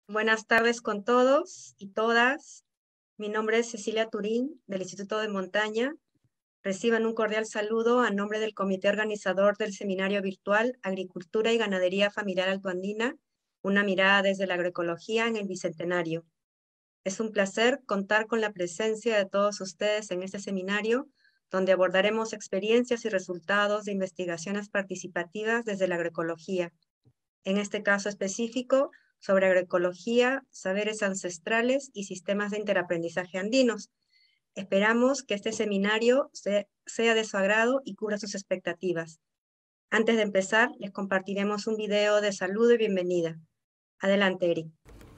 Buenas tardes con todos y todas. Mi nombre es Cecilia Turín, del Instituto de Montaña. Reciban un cordial saludo a nombre del comité organizador del seminario virtual Agricultura y Ganadería Familiar Altoandina, una mirada desde la agroecología en el Bicentenario. Es un placer contar con la presencia de todos ustedes en este seminario, donde abordaremos experiencias y resultados de investigaciones participativas desde la agroecología. En este caso específico, sobre agroecología, saberes ancestrales y sistemas de interaprendizaje andinos. Esperamos que este seminario sea de su agrado y cubra sus expectativas. Antes de empezar, les compartiremos un video de saludo y bienvenida. Adelante, Eric.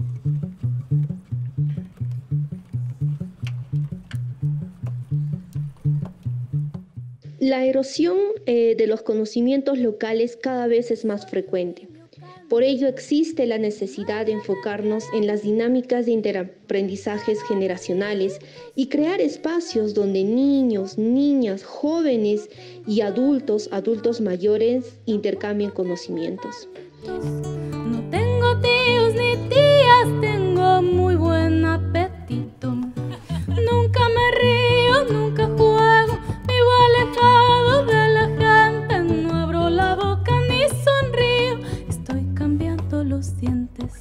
La erosión de los conocimientos locales cada vez es más frecuente. Por ello existe la necesidad de enfocarnos en las dinámicas de interaprendizajes generacionales y crear espacios donde niños, niñas, jóvenes y adultos mayores intercambien conocimientos. No tengo tíos ni tías, tengo muy buen apetito. Nunca me río, nunca juego, vivo alejado de la gente. No abro la boca ni sonrío, estoy cambiando los dientes.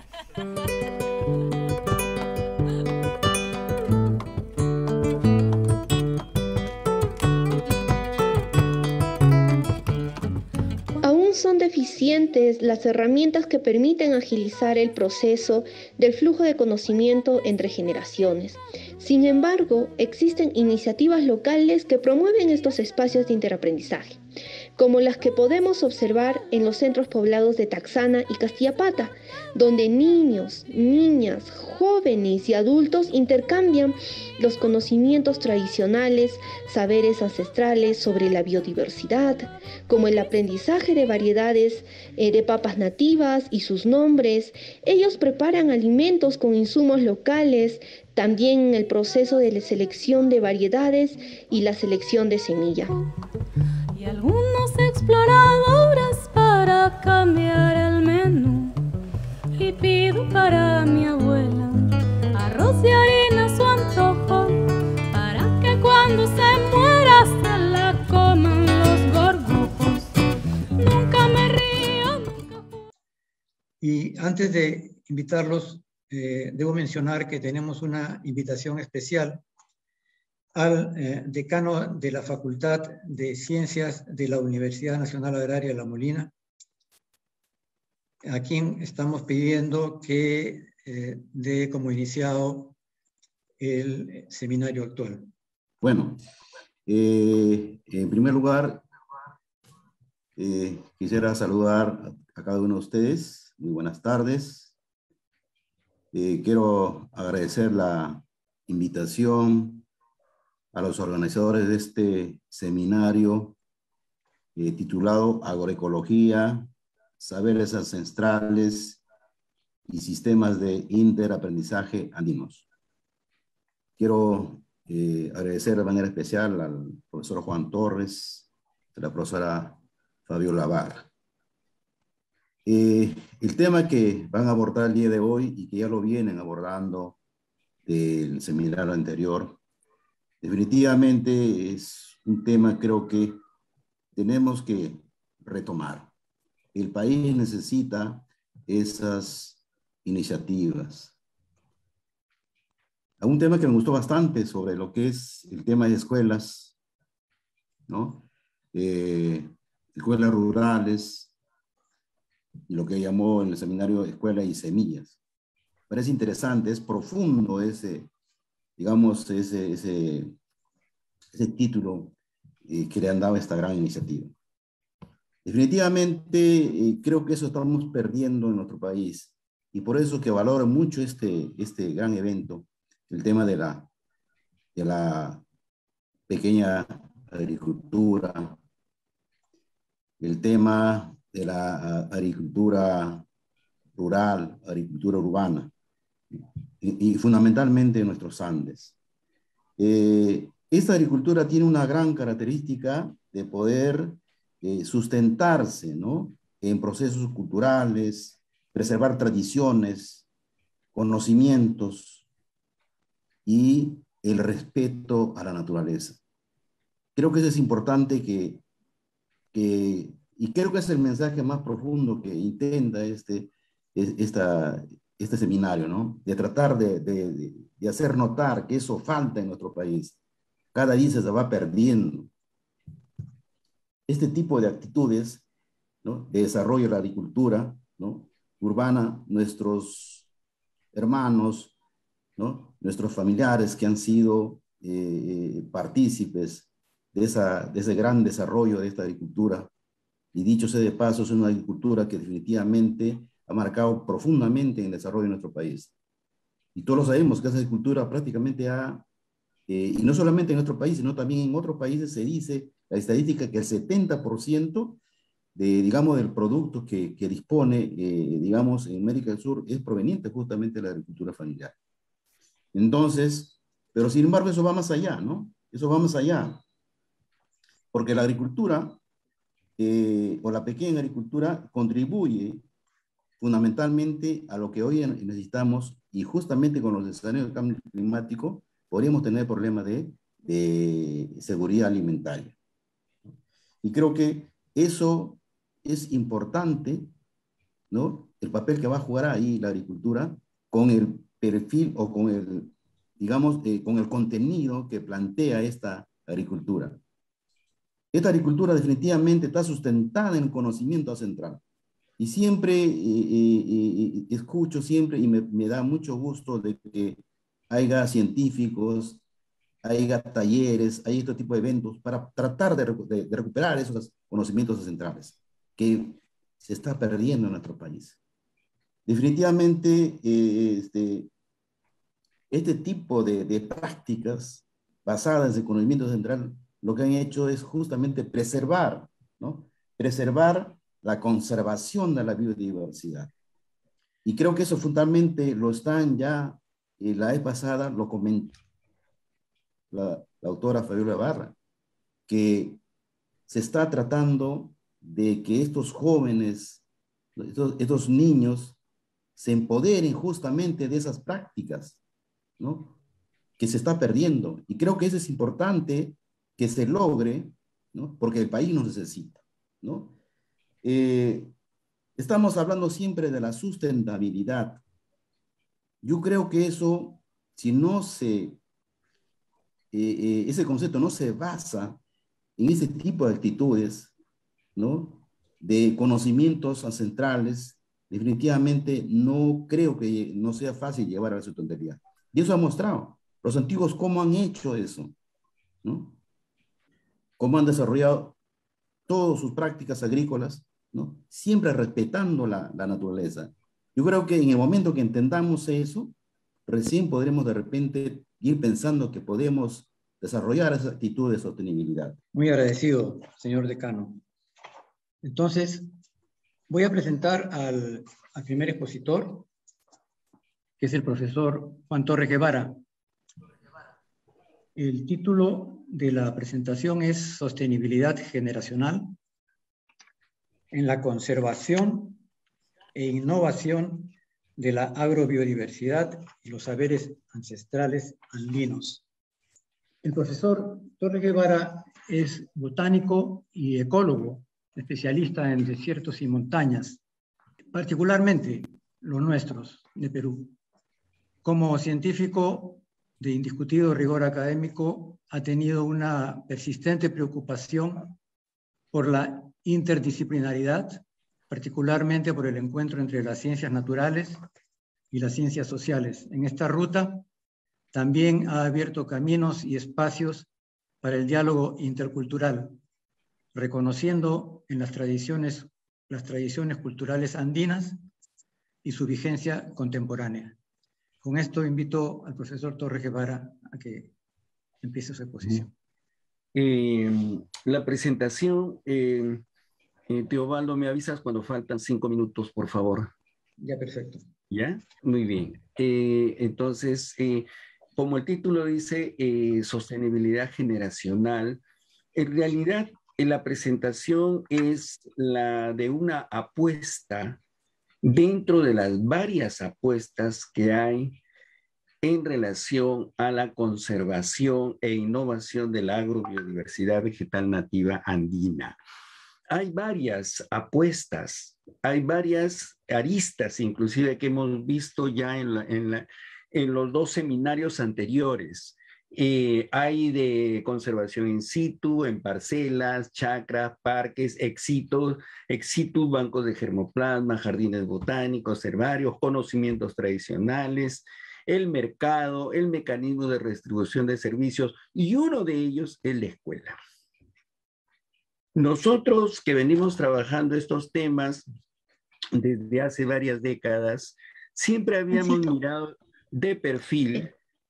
Aún son deficientes las herramientas que permiten agilizar el proceso del flujo de conocimiento entre generaciones. Sin embargo, existen iniciativas locales que promueven estos espacios de interaprendizaje, como las que podemos observar en los centros poblados de Taxana y Castillapata, donde niños, niñas, jóvenes y adultos intercambian los conocimientos tradicionales, saberes ancestrales sobre la biodiversidad, como el aprendizaje de variedades de papas nativas y sus nombres. Ellos preparan alimentos con insumos locales, también el proceso de la selección de variedades y la selección de semilla. Y algunos exploradores para cambiar el menú. Y pido para mi abuela arroz y harina su antojo, para que cuando se muera se la coman los gorgojos. Nunca me río, nunca juego. Y antes de invitarlos, debo mencionar que tenemos una invitación especial al decano de la Facultad de Ciencias de la Universidad Nacional Agraria de La Molina, a quien estamos pidiendo que dé como iniciado el seminario actual. Bueno, en primer lugar, quisiera saludar a cada uno de ustedes. Muy buenas tardes. Quiero agradecer la invitación a los organizadores de este seminario titulado Agroecología, Saberes Ancestrales y Sistemas de Interaprendizaje Andinos. Quiero agradecer de manera especial al profesor Juan Torres, a la profesora Fabiola Barra. El tema que van a abordar el día de hoy y que ya lo vienen abordando del seminario anterior, definitivamente es un tema, creo que tenemos que retomar. El país necesita esas iniciativas. Un tema que me gustó bastante sobre lo que es el tema de escuelas, ¿no? Escuelas rurales, y lo que llamó en el seminario Escuela y Semillas. Parece interesante, es profundo ese, digamos, ese título que le han dado a esta gran iniciativa. Definitivamente, creo que eso estamos perdiendo en nuestro país, y por eso que valoro mucho este gran evento, el tema de la pequeña agricultura, el tema de la agricultura rural, agricultura urbana, y fundamentalmente en nuestros Andes. Esta agricultura tiene una gran característica de poder sustentarse, ¿no?, en procesos culturales, preservar tradiciones, conocimientos y el respeto a la naturaleza. Creo que eso es importante y creo que es el mensaje más profundo que intenta este seminario, ¿no? De tratar de hacer notar que eso falta en nuestro país. Cada día se va perdiendo. Este tipo de actitudes, ¿no?, de desarrollo de la agricultura, ¿no?, urbana, nuestros hermanos, ¿no?, nuestros familiares que han sido partícipes de ese gran desarrollo de esta agricultura, y dicho sea de paso, es una agricultura que definitivamente ha marcado profundamente en el desarrollo de nuestro país. Y todos lo sabemos que esa agricultura prácticamente y no solamente en nuestro país, sino también en otros países se dice, la estadística, que el 70% digamos, del producto que dispone, digamos, en América del Sur es proveniente justamente de la agricultura familiar. Entonces, pero sin embargo eso va más allá, ¿no? Eso va más allá. Porque la agricultura, o la pequeña agricultura, contribuye fundamentalmente a lo que hoy necesitamos, y justamente con los escenarios del cambio climático podríamos tener problemas de seguridad alimentaria. Y creo que eso es importante, ¿no? El papel que va a jugar ahí la agricultura con el perfil o con el, digamos, con el contenido que plantea esta agricultura. Esta agricultura definitivamente está sustentada en el conocimiento central. Y siempre escucho siempre, y me da mucho gusto de que haya científicos, haya talleres, hay este tipo de eventos para tratar de recuperar esos conocimientos ancestrales que se está perdiendo en nuestro país. Definitivamente, este tipo de prácticas basadas en conocimiento central lo que han hecho es justamente preservar, ¿no? Preservar la conservación de la biodiversidad. Y creo que eso fundamentalmente lo están ya, la vez pasada lo comentó la autora Fabiola Barra, que se está tratando de que estos jóvenes, estos niños, se empoderen justamente de esas prácticas, ¿no?, que se está perdiendo. Y creo que eso es importante que se logre, ¿no?, porque el país nos necesita, ¿no? Estamos hablando siempre de la sustentabilidad. Yo creo que eso, si no ese concepto no se basa en ese tipo de actitudes, ¿no?, de conocimientos ancestrales, definitivamente no creo que no sea fácil llevar a la sustentabilidad. Y eso ha mostrado los antiguos cómo han hecho eso, ¿no? Cómo han desarrollado todas sus prácticas agrícolas, ¿no?, siempre respetando la naturaleza. Yo creo que en el momento que entendamos eso, recién podremos de repente ir pensando que podemos desarrollar esa actitud de sostenibilidad. Muy agradecido, señor decano. Entonces, voy a presentar al primer expositor, que es el profesor Juan Torres Guevara. El título de la presentación es Sostenibilidad generacional en la conservación e innovación de la agrobiodiversidad y los saberes ancestrales andinos. El profesor Torres Guevara es botánico y ecólogo, especialista en desiertos y montañas, particularmente los nuestros de Perú. Como científico de indiscutido rigor académico, ha tenido una persistente preocupación por la interdisciplinaridad, particularmente por el encuentro entre las ciencias naturales y las ciencias sociales. En esta ruta también ha abierto caminos y espacios para el diálogo intercultural, reconociendo en las tradiciones culturales andinas y su vigencia contemporánea. Con esto invito al profesor Torres Guevara a que empiece su exposición. La presentación, Teobaldo, me avisas cuando faltan 5 minutos, por favor. Ya, perfecto. ¿Ya? Muy bien. Entonces, como el título dice, sostenibilidad generacional, en realidad la presentación es la de una apuesta dentro de las varias apuestas que hay en relación a la conservación e innovación de la agrobiodiversidad vegetal nativa andina. Hay varias apuestas, hay varias aristas, inclusive que hemos visto ya en los dos seminarios anteriores. Hay de conservación in situ, en parcelas, chacras, parques, ex situ, bancos de germoplasma, jardines botánicos, herbarios, conocimientos tradicionales, el mercado, el mecanismo de redistribución de servicios, y uno de ellos es la escuela. Nosotros que venimos trabajando estos temas desde hace varias décadas, siempre habíamos mirado de perfil.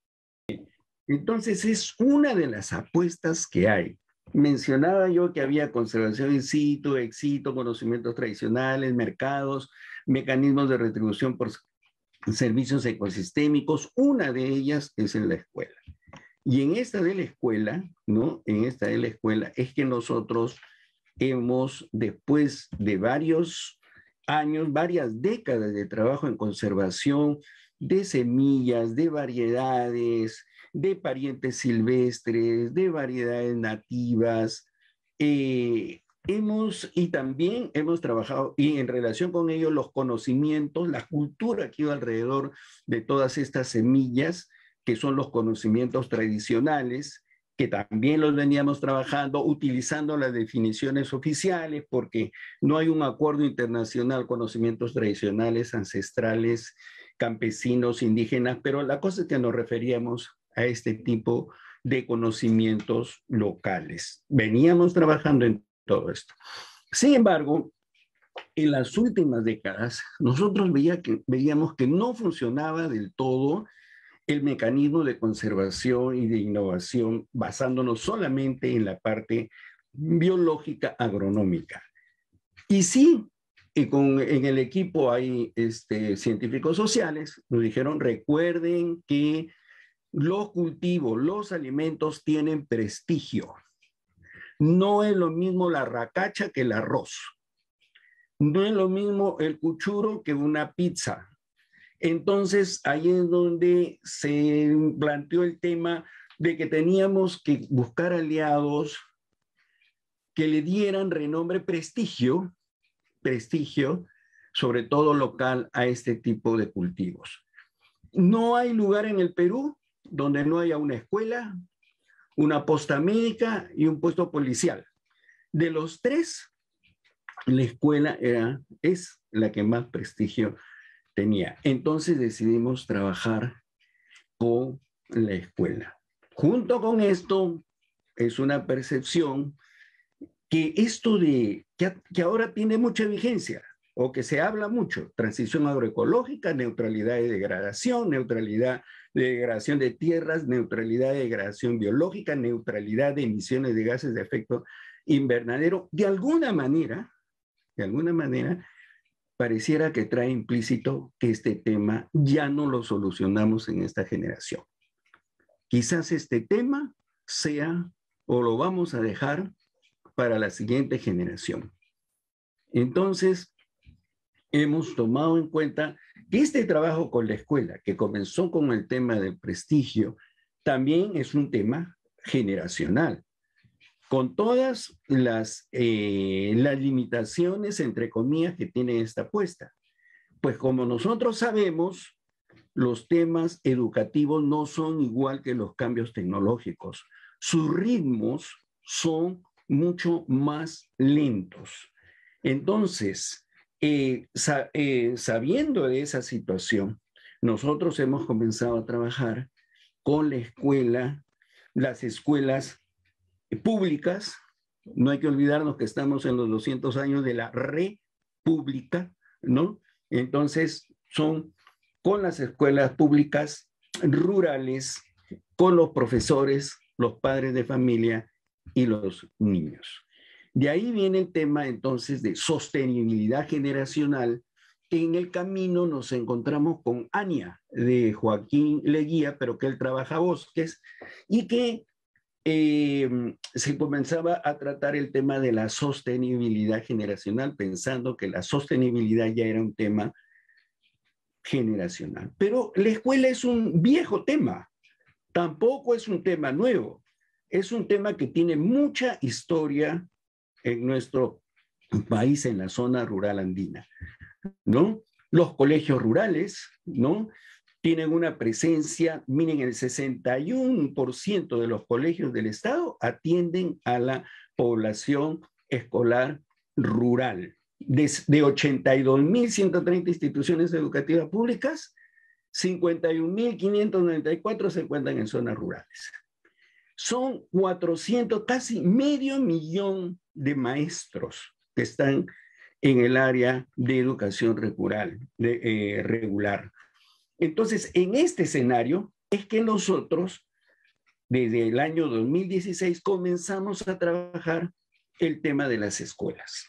Entonces es una de las apuestas que hay. Mencionaba yo que había conservación in situ, ex situ, conocimientos tradicionales, mercados, mecanismos de retribución por servicios ecosistémicos. Una de ellas es en la escuela. Y en esta de la escuela, ¿no? En esta de la escuela es que nosotros hemos, después de varios años, varias décadas de trabajo en conservación de semillas, de variedades, de parientes silvestres, de variedades nativas, y también hemos trabajado, y en relación con ello, los conocimientos, la cultura que iba alrededor de todas estas semillas, que son los conocimientos tradicionales, que también los veníamos trabajando utilizando las definiciones oficiales, porque no hay un acuerdo internacional, conocimientos tradicionales, ancestrales, campesinos, indígenas, pero la cosa es que nos referíamos a este tipo de conocimientos locales. Veníamos trabajando en todo esto. Sin embargo, en las últimas décadas, nosotros veíamos que no funcionaba del todo el mecanismo de conservación y de innovación basándonos solamente en la parte biológica agronómica. Y sí, en el equipo hay científicos sociales, nos dijeron, recuerden que los cultivos, los alimentos tienen prestigio. No es lo mismo la racacha que el arroz. No es lo mismo el cuchuro que una pizza. Entonces, ahí es donde se planteó el tema de que teníamos que buscar aliados que le dieran renombre, prestigio, sobre todo local, a este tipo de cultivos. No hay lugar en el Perú donde no haya una escuela, una posta médica y un puesto policial. De los tres, la escuela es la que más prestigio tenía. Entonces decidimos trabajar con la escuela. Junto con esto, es una percepción que esto que ahora tiene mucha vigencia, o que se habla mucho, transición agroecológica, neutralidad de degradación, neutralidad de degradación de tierras, neutralidad de degradación biológica, neutralidad de emisiones de gases de efecto invernadero, de alguna manera, pareciera que trae implícito que este tema ya no lo solucionamos en esta generación. Quizás este tema sea, o lo vamos a dejar para la siguiente generación. Entonces, hemos tomado en cuenta que este trabajo con la escuela, que comenzó con el tema del prestigio, también es un tema generacional, con todas las limitaciones, entre comillas, que tiene esta apuesta. Pues como nosotros sabemos, los temas educativos no son igual que los cambios tecnológicos. Sus ritmos son mucho más lentos. Entonces, sabiendo de esa situación, nosotros hemos comenzado a trabajar con la escuela, las escuelas públicas. No hay que olvidarnos que estamos en los 200 años de la república, ¿no? Entonces, son con las escuelas públicas rurales, con los profesores, los padres de familia y los niños. De ahí viene el tema entonces de sostenibilidad generacional. En el camino nos encontramos con Ania, de Joaquín Leguía, pero que él trabaja bosques, y que se comenzaba a tratar el tema de la sostenibilidad generacional, pensando que la sostenibilidad ya era un tema generacional. Pero la escuela es un viejo tema, tampoco es un tema nuevo, es un tema que tiene mucha historia en nuestro país, en la zona rural andina, ¿no? Los colegios rurales, ¿no?, tienen una presencia. Miren, el 61% de los colegios del Estado atienden a la población escolar rural. De 82.130 instituciones educativas públicas, 51.594 se encuentran en zonas rurales. Son 400, casi medio millón de maestros que están en el área de educación regular. Entonces, en este escenario es que nosotros, desde el año 2016, comenzamos a trabajar el tema de las escuelas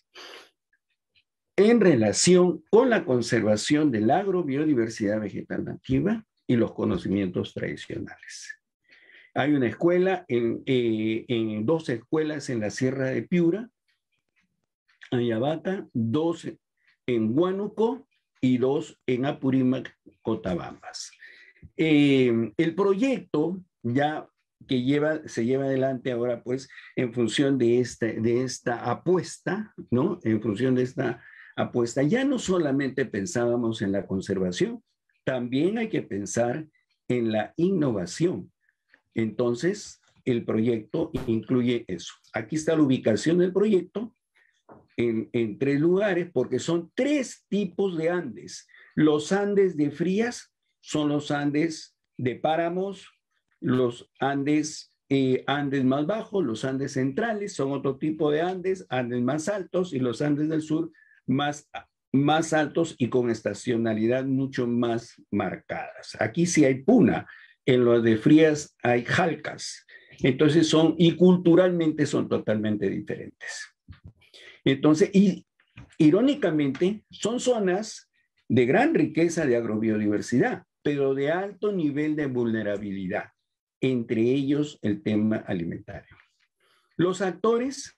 en relación con la conservación de la agrobiodiversidad vegetal nativa y los conocimientos tradicionales. Hay una escuela, en 2 escuelas en la Sierra de Piura, Ayabaca, 2 en Huánuco y 2 en Apurímac, Cotabambas. El proyecto ya que se lleva adelante ahora, pues, en función de esta apuesta, ¿no? En función de esta apuesta, ya no solamente pensábamos en la conservación, también hay que pensar en la innovación. Entonces, el proyecto incluye eso. Aquí está la ubicación del proyecto en 3 lugares, porque son 3 tipos de Andes. Los Andes de Frías son los Andes de páramos, los Andes más bajos, los Andes centrales son otro tipo de Andes más altos, y los Andes del sur más altos y con estacionalidad mucho más marcadas. Aquí sí hay puna, en los de Frías hay jalcas. Entonces y culturalmente son totalmente diferentes. Entonces, y irónicamente, son zonas de gran riqueza de agrobiodiversidad, pero de alto nivel de vulnerabilidad, entre ellos el tema alimentario. Los actores,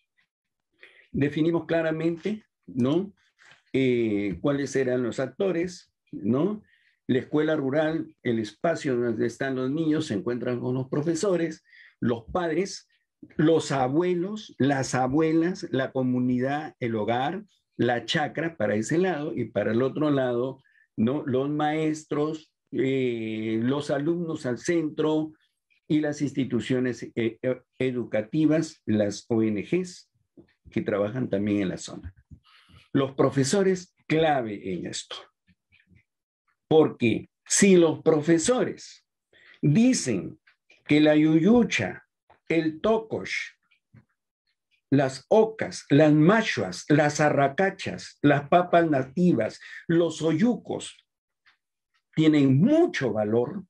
definimos claramente, ¿no?, cuáles eran los actores, ¿no? La escuela rural, el espacio donde están los niños, se encuentran con los profesores, los padres, los abuelos, las abuelas, la comunidad, el hogar, la chacra para ese lado, y para el otro lado, ¿no?, los maestros, los alumnos al centro y las instituciones educativas, las ONGs que trabajan también en la zona. Los profesores, clave en esto. Porque si los profesores dicen que la yuyucha, el tocosh, las ocas, las machuas, las arracachas, las papas nativas, los oyucos, tienen mucho valor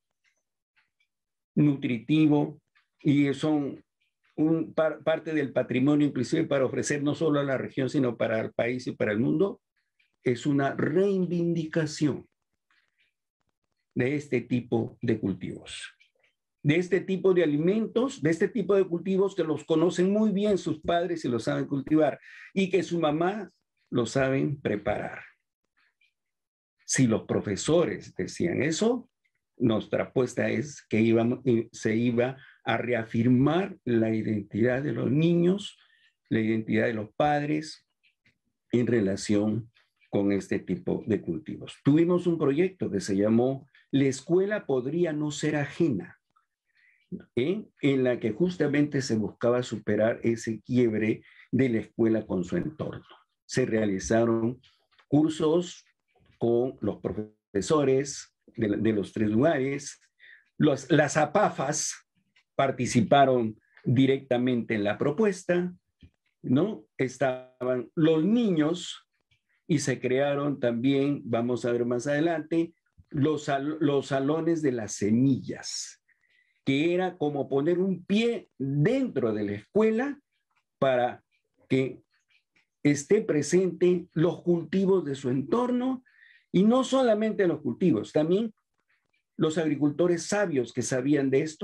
nutritivo y son parte del patrimonio, inclusive para ofrecer no solo a la región, sino para el país y para el mundo, es una reivindicación de este tipo de cultivos, de este tipo de alimentos, de este tipo de cultivos que los conocen muy bien sus padres y los saben cultivar, y que su mamá lo saben preparar. Si los profesores decían eso, nuestra apuesta es que se iba a reafirmar la identidad de los niños, la identidad de los padres en relación con este tipo de cultivos. Tuvimos un proyecto que se llamó La escuela podría no ser ajena, en la que justamente se buscaba superar ese quiebre de la escuela con su entorno. Se realizaron cursos con los profesores de los 3 lugares. Las APAFAS participaron directamente en la propuesta, ¿no? Estaban los niños y se crearon también, vamos a ver más adelante, los salones de las semillas, que era como poner un pie dentro de la escuela para que esté presente los cultivos de su entorno, y no solamente los cultivos, también los agricultores sabios que sabían de esto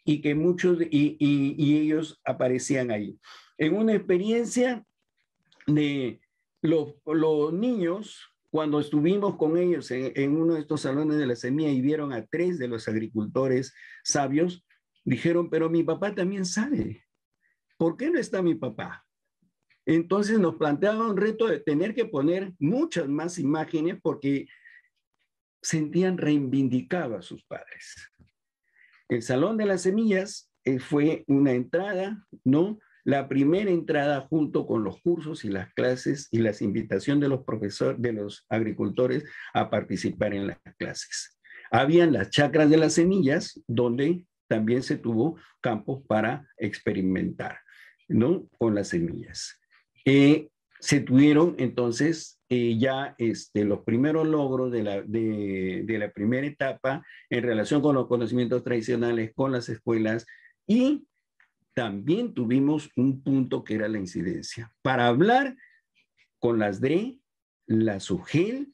y que muchos, y ellos aparecían ahí. En una experiencia de los niños, cuando estuvimos con ellos en uno de estos salones de la semilla y vieron a 3 de los agricultores sabios, dijeron, pero mi papá también sabe. ¿Por qué no está mi papá? Entonces nos planteaba un reto de tener que poner muchas más imágenes porque sentían reivindicado a sus padres. El Salón de las Semillas fue una entrada, ¿no? La primera entrada junto con los cursos y las clases y las invitaciones de los profesores, de los agricultores a participar en las clases. Habían las chacras de las semillas donde también se tuvo campos para experimentar, ¿no? Con las semillas. Se tuvieron entonces ya los primeros logros de la primera etapa en relación con los conocimientos tradicionales, con las escuelas, y también tuvimos un punto que era la incidencia. Para hablar con las DRE, la SUGEL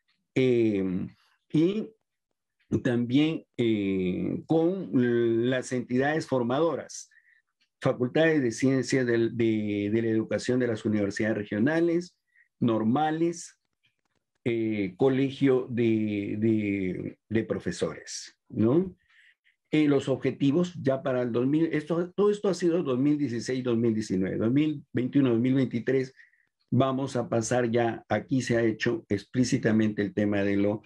y también con las entidades formadoras, facultades de ciencias de la educación de las universidades regionales, normales, colegio de profesores, ¿no? Los objetivos ya para el 2000, todo esto ha sido 2016-2019, 2021-2023, vamos a pasar ya, aquí se ha hecho explícitamente el tema de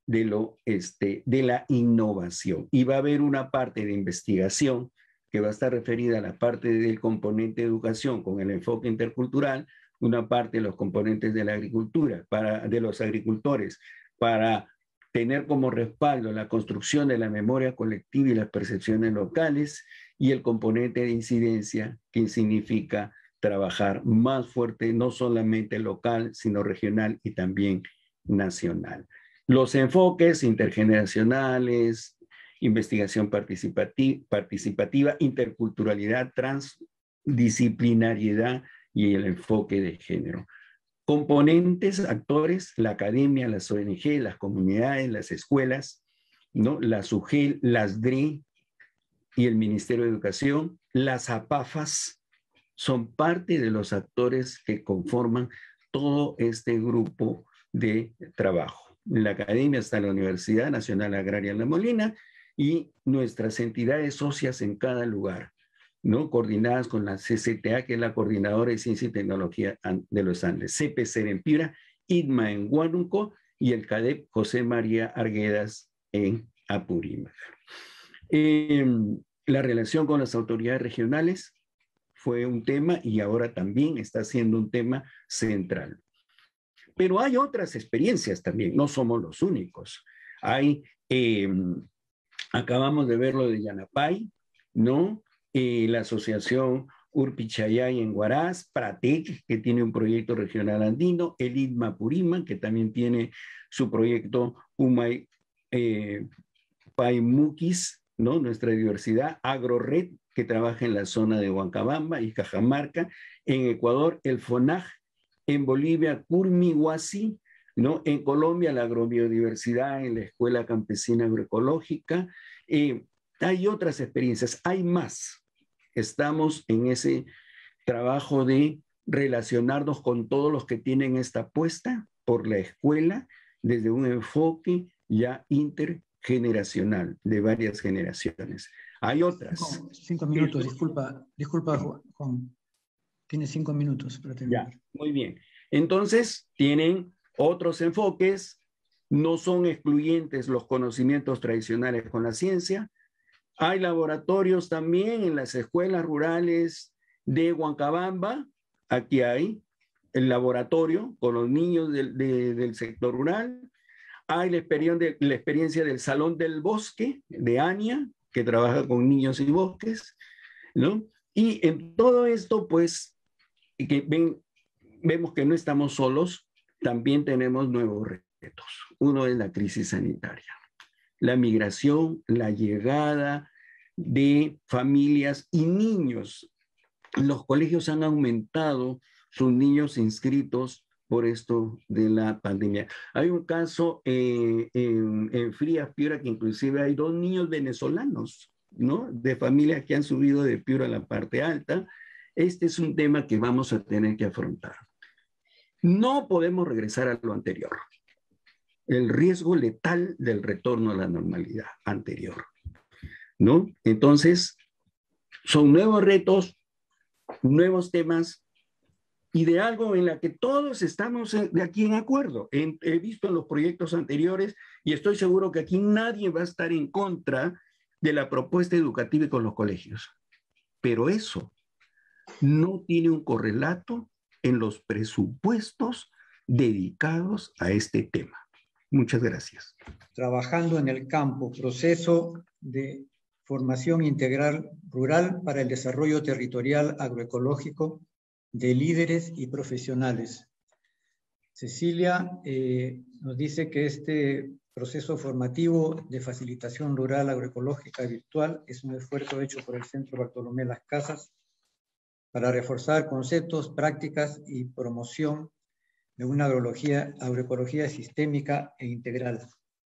la innovación, y va a haber una parte de investigación que va a estar referida a la parte del componente de educación con el enfoque intercultural, una parte de los componentes de la agricultura, de los agricultores, para tener como respaldo la construcción de la memoria colectiva y las percepciones locales, y el componente de incidencia, que significa trabajar más fuerte, no solamente local, sino regional y también nacional. Los enfoques intergeneracionales, investigación participativa, interculturalidad, transdisciplinariedad y el enfoque de género. Componentes, actores, la academia, las ONG, las comunidades, las escuelas, ¿no? La SUGEL, las DRE y el Ministerio de Educación, las APAFAS, son parte de los actores que conforman todo este grupo de trabajo. En la academia está la Universidad Nacional Agraria La Molina y nuestras entidades socias en cada lugar, ¿no? Coordinadas con la CCTA, que es la Coordinadora de Ciencia y Tecnología de los Andes, CPC en Piura, IDMA en Huánuco y el CADEP José María Arguedas en Apurímac. La relación con las autoridades regionales fue un tema y ahora también está siendo un tema central. Pero hay otras experiencias también, no somos los únicos. Hay, acabamos de ver lo de Yanapay, ¿no? La asociación Urpichayay en Huaraz, Pratec, que tiene un proyecto regional andino, el IDMA Purímac, que también tiene su proyecto Umay Paimukis, ¿no? Nuestra diversidad, AgroRed, que trabaja en la zona de Huancabamba y Cajamarca, en Ecuador, el FONAG, en Bolivia, Curmihuasi, ¿no? En Colombia, la agrobiodiversidad en la Escuela Campesina Agroecológica. Hay otras experiencias, hay más. Estamos en ese trabajo de relacionarnos con todos los que tienen esta apuesta por la escuela desde un enfoque ya intergeneracional de varias generaciones. Hay otras. 5 minutos, disculpa Juan. Tienes 5 minutos para terminar. Ya, muy bien. Entonces, tienen otros enfoques, no son excluyentes los conocimientos tradicionales con la ciencia. Hay laboratorios también en las escuelas rurales de Huancabamba. Aquí hay el laboratorio con los niños del sector rural. Hay la experiencia del Salón del Bosque de ANIA, que trabaja con niños y bosques, ¿no? Y en todo esto, pues, vemos que no estamos solos, también tenemos nuevos retos. Uno es la crisis sanitaria, la migración, la llegada de familias y niños. Los colegios han aumentado sus niños inscritos por esto de la pandemia. Hay un caso en Frías, Piura, que inclusive hay 2 niños venezolanos ¿no? De familias que han subido de Piura a la parte alta. Este es un tema que vamos a tener que afrontar. No podemos regresar a lo anterior. El riesgo letal del retorno a la normalidad anterior, ¿no? Entonces, son nuevos retos, nuevos temas, y de algo en la que todos estamos de aquí en acuerdo. He visto en los proyectos anteriores, y estoy seguro que aquí nadie va a estar en contra de la propuesta educativa con los colegios. Pero eso no tiene un correlato en los presupuestos dedicados a este tema. Muchas gracias. Trabajando en el campo, proceso de formación integral rural para el desarrollo territorial agroecológico de líderes y profesionales. Cecilia nos dice que este proceso formativo de facilitación rural agroecológica virtual es un esfuerzo hecho por el Centro Bartolomé Las Casas para reforzar conceptos, prácticas y promoción de una agroecología sistémica e integral.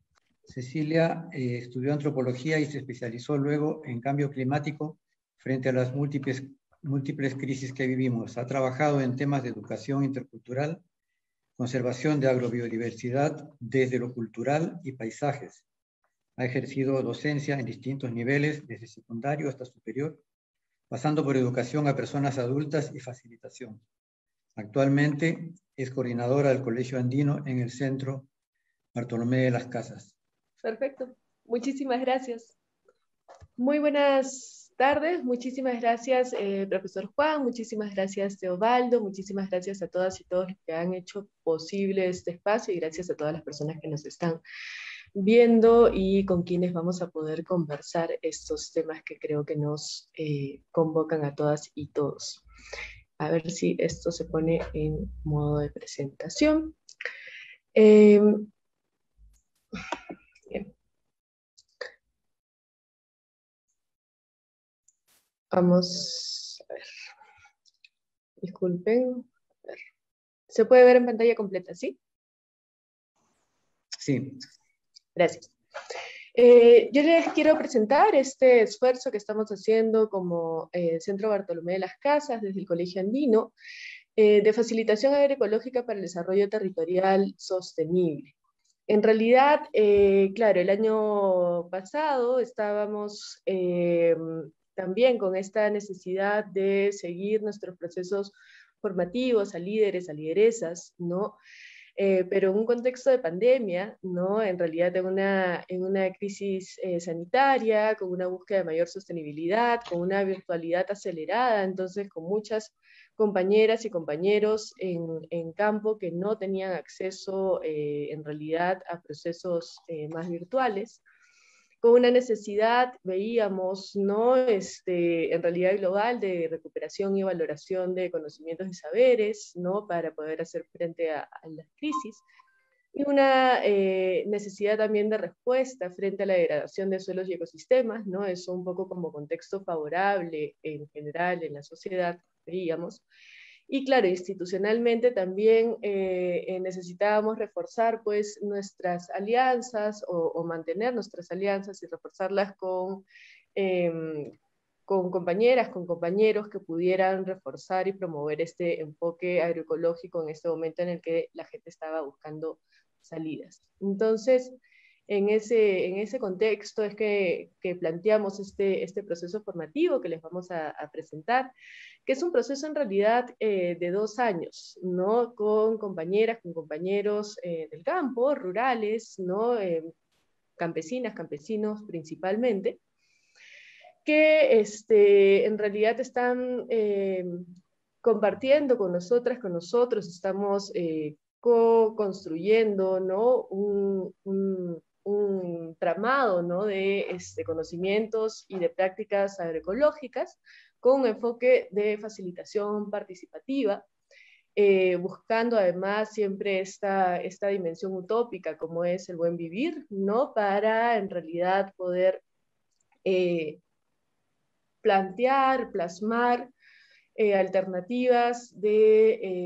Cecilia estudió antropología y se especializó luego en cambio climático frente a las múltiples crisis que vivimos. Ha trabajado en temas de educación intercultural, conservación de agrobiodiversidad desde lo cultural y paisajes. Ha ejercido docencia en distintos niveles, desde secundario hasta superior, pasando por educación a personas adultas y facilitación. Actualmente es coordinadora del Colegio Andino en el Centro Bartolomé de las Casas. Perfecto. Muchísimas gracias. Muy buenas tardes. Muchísimas gracias, profesor Juan. Muchísimas gracias, Teobaldo. Muchísimas gracias a todas y todos los que han hecho posible este espacio y gracias a todas las personas que nos están viendo y con quienes vamos a poder conversar estos temas que creo que nos convocan a todas y todos. A ver si esto se pone en modo de presentación. Bien. Vamos a ver. Disculpen. A ver. ¿Se puede ver en pantalla completa, sí? Sí. Gracias. Yo les quiero presentar este esfuerzo que estamos haciendo como Centro Bartolomé de las Casas desde el Colegio Andino de facilitación agroecológica para el desarrollo territorial sostenible. En realidad, claro, el año pasado estábamos también con esta necesidad de seguir nuestros procesos formativos a líderes, a lideresas, ¿no? Pero en un contexto de pandemia, ¿no? En realidad en una crisis sanitaria, con una búsqueda de mayor sostenibilidad, con una virtualidad acelerada, entonces con muchas compañeras y compañeros en campo que no tenían acceso en realidad a procesos más virtuales, con una necesidad, veíamos, ¿no? En realidad global de recuperación y valoración de conocimientos y saberes, ¿no? Para poder hacer frente a las crisis, y una necesidad también de respuesta frente a la degradación de suelos y ecosistemas, ¿no? Eso un poco como contexto favorable en general en la sociedad, veíamos. Y claro, institucionalmente también necesitábamos reforzar pues nuestras alianzas o mantener nuestras alianzas y reforzarlas con compañeras, con compañeros que pudieran reforzar y promover este enfoque agroecológico en este momento en el que la gente estaba buscando salidas. Entonces, en ese contexto es que planteamos este proceso formativo que les vamos a presentar, que es un proceso en realidad de 2 años, ¿no? Con compañeras, con compañeros del campo, rurales, ¿no? Campesinas, campesinos principalmente, que en realidad están compartiendo con nosotras, con nosotros, estamos co-construyendo, ¿no? Un tramado, ¿no? De conocimientos y de prácticas agroecológicas con un enfoque de facilitación participativa, buscando además siempre esta dimensión utópica como es el buen vivir, ¿no? Para en realidad poder plantear, plasmar alternativas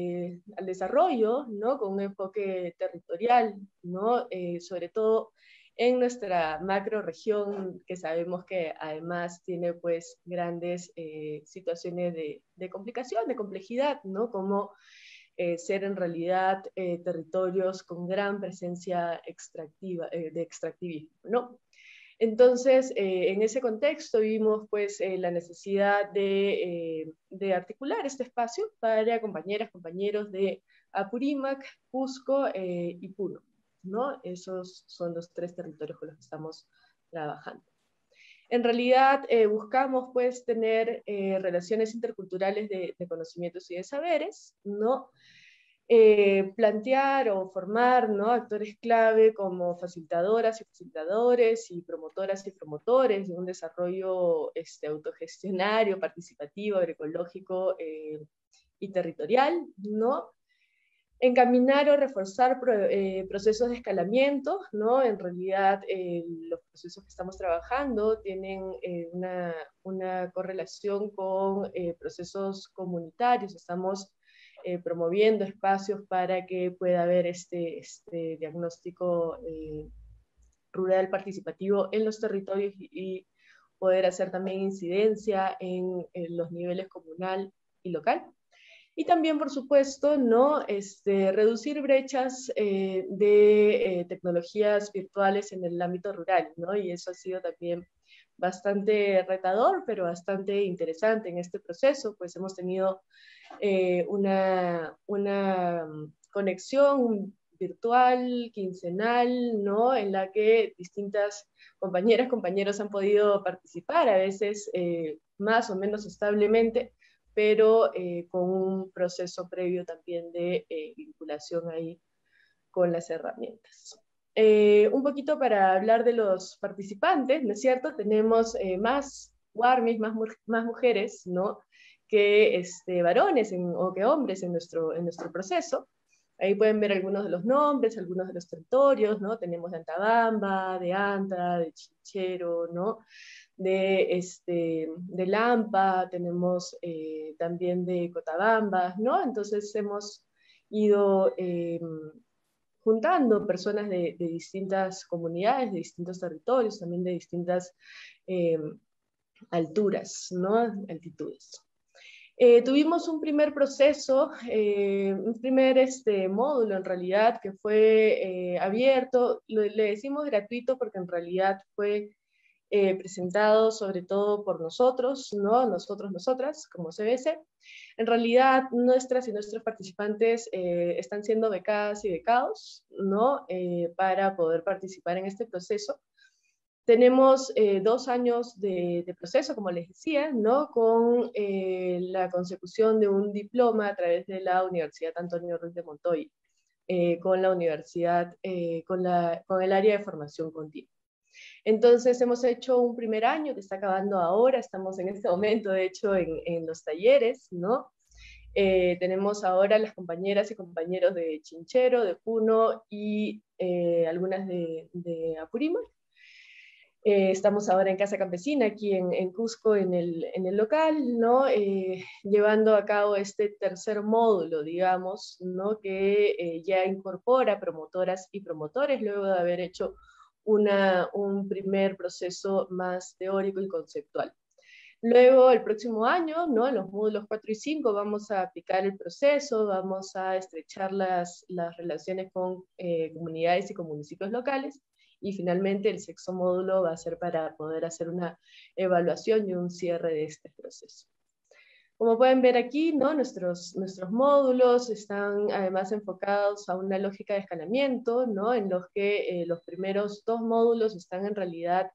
al desarrollo, ¿no? Con un enfoque territorial, ¿no? Sobre todo en nuestra macro región, que sabemos que además tiene pues grandes situaciones de complicación, de complejidad, ¿no? Como ser en realidad territorios con gran presencia extractiva, de extractivismo, ¿no? Entonces, en ese contexto vimos pues la necesidad de articular este espacio para compañeras, compañeros de Apurímac, Cusco y Puno, ¿no? Esos son los 3 territorios con los que estamos trabajando. En realidad buscamos pues tener relaciones interculturales de conocimientos y de saberes, ¿no? Plantear o formar, ¿no?, actores clave como facilitadoras y facilitadores y promotoras y promotores de un desarrollo autogestionario, participativo, agroecológico y territorial, ¿no? Encaminar o reforzar procesos de escalamiento, ¿no? En realidad los procesos que estamos trabajando tienen una correlación con procesos comunitarios. Estamos promoviendo espacios para que pueda haber este diagnóstico rural participativo en los territorios y poder hacer también incidencia en los niveles comunal y local. Y también, por supuesto, ¿no?, reducir brechas de tecnologías virtuales en el ámbito rural, ¿no? Y eso ha sido también bastante retador, pero bastante interesante en este proceso, pues hemos tenido una conexión virtual, quincenal, ¿no?, en la que distintas compañeras, compañeros han podido participar, a veces más o menos establemente, pero con un proceso previo también de vinculación ahí con las herramientas. Un poquito para hablar de los participantes, ¿no es cierto? Tenemos más warmis, más mujeres, ¿no?, que varones o que hombres en nuestro proceso. Ahí pueden ver algunos de los nombres, algunos de los territorios, ¿no? Tenemos de Antabamba, de Anta, de Chinchero, ¿no?, de Lampa, tenemos también de Cotabamba, ¿no? Entonces hemos ido juntando personas de distintas comunidades, de distintos territorios, también de distintas alturas, ¿no? Altitudes. Tuvimos un primer proceso, un primer módulo en realidad que fue abierto, le decimos gratuito porque en realidad fue presentado sobre todo por nosotros, ¿no? Nosotros, nosotras, como CBC. En realidad, nuestras y nuestros participantes están siendo becadas y becados, ¿no?, para poder participar en este proceso. Tenemos 2 años de proceso, como les decía, ¿no?, con la consecución de un diploma a través de la Universidad Antonio Ruiz de Montoya, con la universidad, con el área de formación continua. Entonces hemos hecho un primer año que está acabando ahora, estamos en este momento de hecho en los talleres, ¿no? Tenemos ahora las compañeras y compañeros de Chinchero, de Puno y algunas de Apurímac. Estamos ahora en Casa Campesina, aquí en Cusco, en el local, ¿no? Llevando a cabo este tercer módulo, digamos, ¿no?, que ya incorpora promotoras y promotores, luego de haber hecho un primer proceso más teórico y conceptual. Luego, el próximo año, ¿no?, en los módulos 4 y 5, vamos a aplicar el proceso, vamos a estrechar las relaciones con comunidades y con municipios locales, y finalmente el sexto módulo va a ser para poder hacer una evaluación y un cierre de este proceso. Como pueden ver aquí, ¿no?, nuestros módulos están además enfocados a una lógica de escalamiento, ¿no?, en los que los primeros 2 módulos están en realidad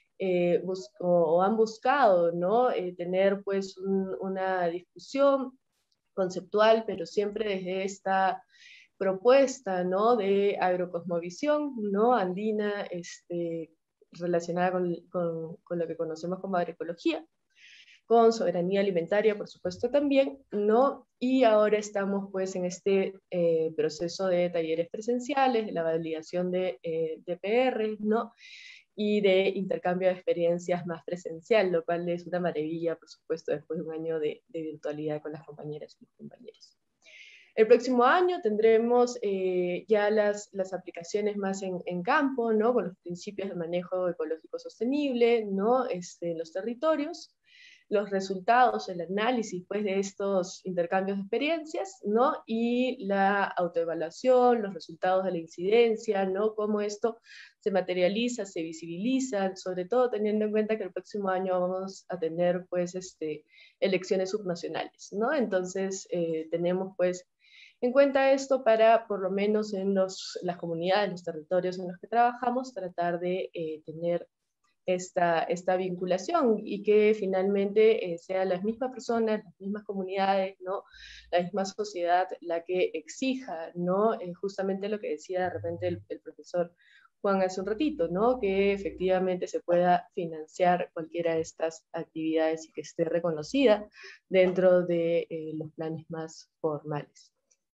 han buscado, ¿no?, tener pues una discusión conceptual, pero siempre desde esta propuesta, ¿no?, de agrocosmovisión, ¿no?, andina, relacionada con lo que conocemos como agroecología, con soberanía alimentaria, por supuesto, también, ¿no? Y ahora estamos, pues, en este proceso de talleres presenciales, de la validación de PR, ¿no?, y de intercambio de experiencias más presencial, lo cual es una maravilla, por supuesto, después de un año de virtualidad con las compañeras y los compañeros. El próximo año tendremos ya las aplicaciones más en campo, ¿no? Con los principios de manejo ecológico sostenible, ¿no? En los territorios, los resultados, el análisis pues, de estos intercambios de experiencias, ¿no? Y la autoevaluación, los resultados de la incidencia, ¿no? Cómo esto se materializa, se visibiliza, sobre todo teniendo en cuenta que el próximo año vamos a tener pues, elecciones subnacionales, ¿no? Entonces tenemos pues en cuenta esto para, por lo menos en las comunidades, los territorios en los que trabajamos, tratar de tener esta vinculación y que finalmente sean las mismas personas, las mismas comunidades, ¿no? La misma sociedad la que exija, ¿no? Justamente lo que decía de repente el profesor Juan hace un ratito, ¿no? Que efectivamente se pueda financiar cualquiera de estas actividades y que esté reconocida dentro de los planes más formales.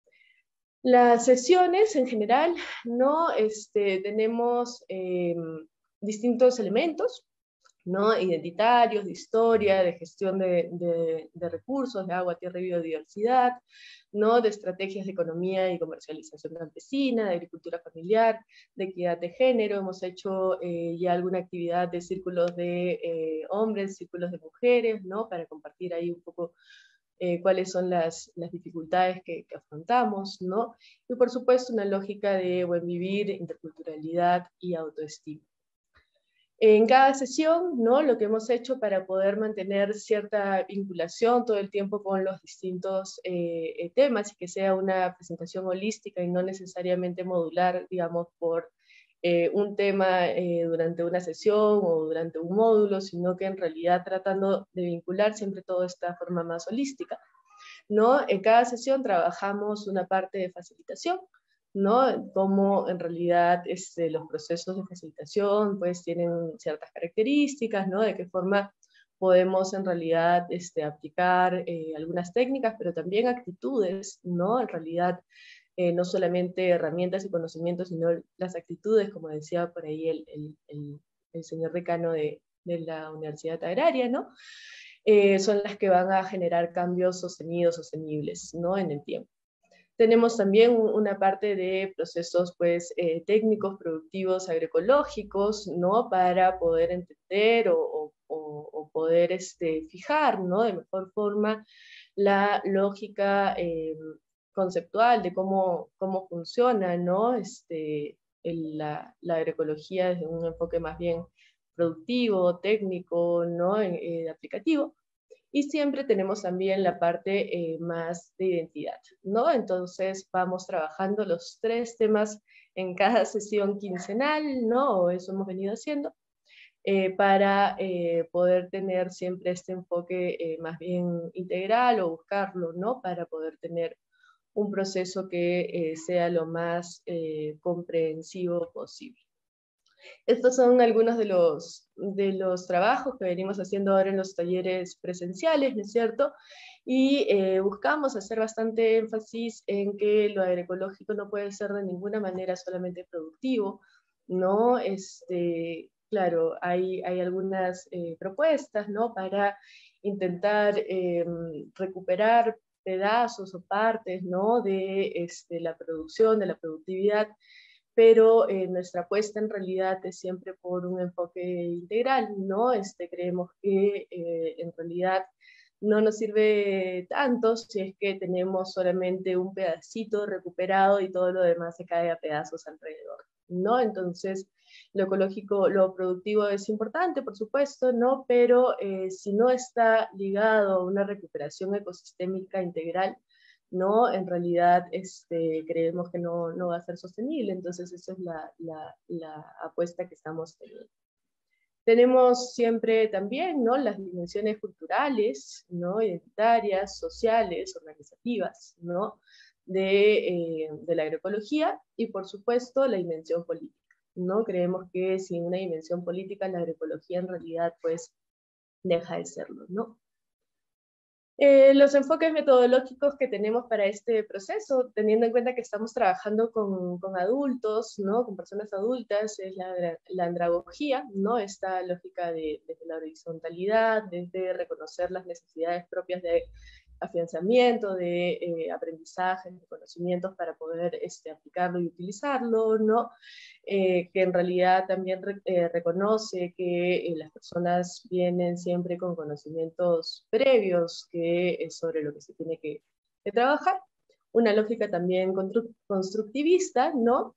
Las sesiones en general, ¿no? Tenemos distintos elementos, ¿no? Identitarios, de historia, de gestión de recursos, de agua, tierra y biodiversidad, ¿no? De estrategias de economía y comercialización campesina, de agricultura familiar, de equidad de género. Hemos hecho ya alguna actividad de círculos de hombres, círculos de mujeres, ¿no? Para compartir ahí un poco cuáles son las dificultades que afrontamos, ¿no? Y por supuesto una lógica de buen vivir, interculturalidad y autoestima. En cada sesión, ¿no? Lo que hemos hecho para poder mantener cierta vinculación todo el tiempo con los distintos temas y que sea una presentación holística y no necesariamente modular, digamos, por un tema durante una sesión o durante un módulo, sino que en realidad tratando de vincular siempre todo de esta forma más holística, ¿no? En cada sesión trabajamos una parte de facilitación, ¿no? Cómo en realidad los procesos de facilitación pues tienen ciertas características, ¿no? De qué forma podemos en realidad aplicar algunas técnicas, pero también actitudes, ¿no? En realidad no solamente herramientas y conocimientos, sino las actitudes, como decía por ahí el señor decano de la Universidad Agraria, ¿no? Son las que van a generar cambios sostenidos, sostenibles, ¿no? En el tiempo. Tenemos también una parte de procesos pues, técnicos, productivos, agroecológicos, ¿no? Para poder entender o poder fijar, ¿no? De mejor forma la lógica conceptual de cómo funciona, ¿no? La agroecología desde un enfoque más bien productivo, técnico, ¿no? Aplicativo. Y siempre tenemos también la parte más de identidad, ¿no? Entonces vamos trabajando los 3 temas en cada sesión quincenal, ¿no? O eso hemos venido haciendo, para poder tener siempre este enfoque más bien integral o buscarlo, ¿no? Para poder tener un proceso que sea lo más comprensivo posible. Estos son algunos de los trabajos que venimos haciendo ahora en los talleres presenciales, ¿no es cierto? Y buscamos hacer bastante énfasis en que lo agroecológico no puede ser de ninguna manera solamente productivo, ¿no? Claro, hay algunas propuestas, ¿no? Para intentar recuperar pedazos o partes, ¿no? De la producción, de la productividad, pero nuestra apuesta en realidad es siempre por un enfoque integral, ¿no? Creemos que en realidad no nos sirve tanto si es que tenemos solamente un pedacito recuperado y todo lo demás se cae a pedazos alrededor, ¿no? Entonces, lo ecológico, lo productivo es importante, por supuesto, ¿no? Pero si no está ligado a una recuperación ecosistémica integral, ¿no? En realidad creemos que no va a ser sostenible, entonces esa es la apuesta que estamos teniendo. Tenemos siempre también, ¿no? Las dimensiones culturales, ¿no? Identitarias, sociales, organizativas, ¿no? De la agroecología y por supuesto la dimensión política, ¿no? Creemos que sin una dimensión política la agroecología en realidad pues deja de serlo, ¿no? Los enfoques metodológicos que tenemos para este proceso, teniendo en cuenta que estamos trabajando con adultos, ¿no? Con personas adultas, es la andragogía, ¿no? Esta lógica desde la horizontalidad, desde reconocer las necesidades propias de afianzamiento de aprendizajes, de conocimientos para poder aplicarlo y utilizarlo, ¿no? Que en realidad también reconoce que las personas vienen siempre con conocimientos previos sobre lo que se tiene que trabajar. Una lógica también constructivista, ¿no?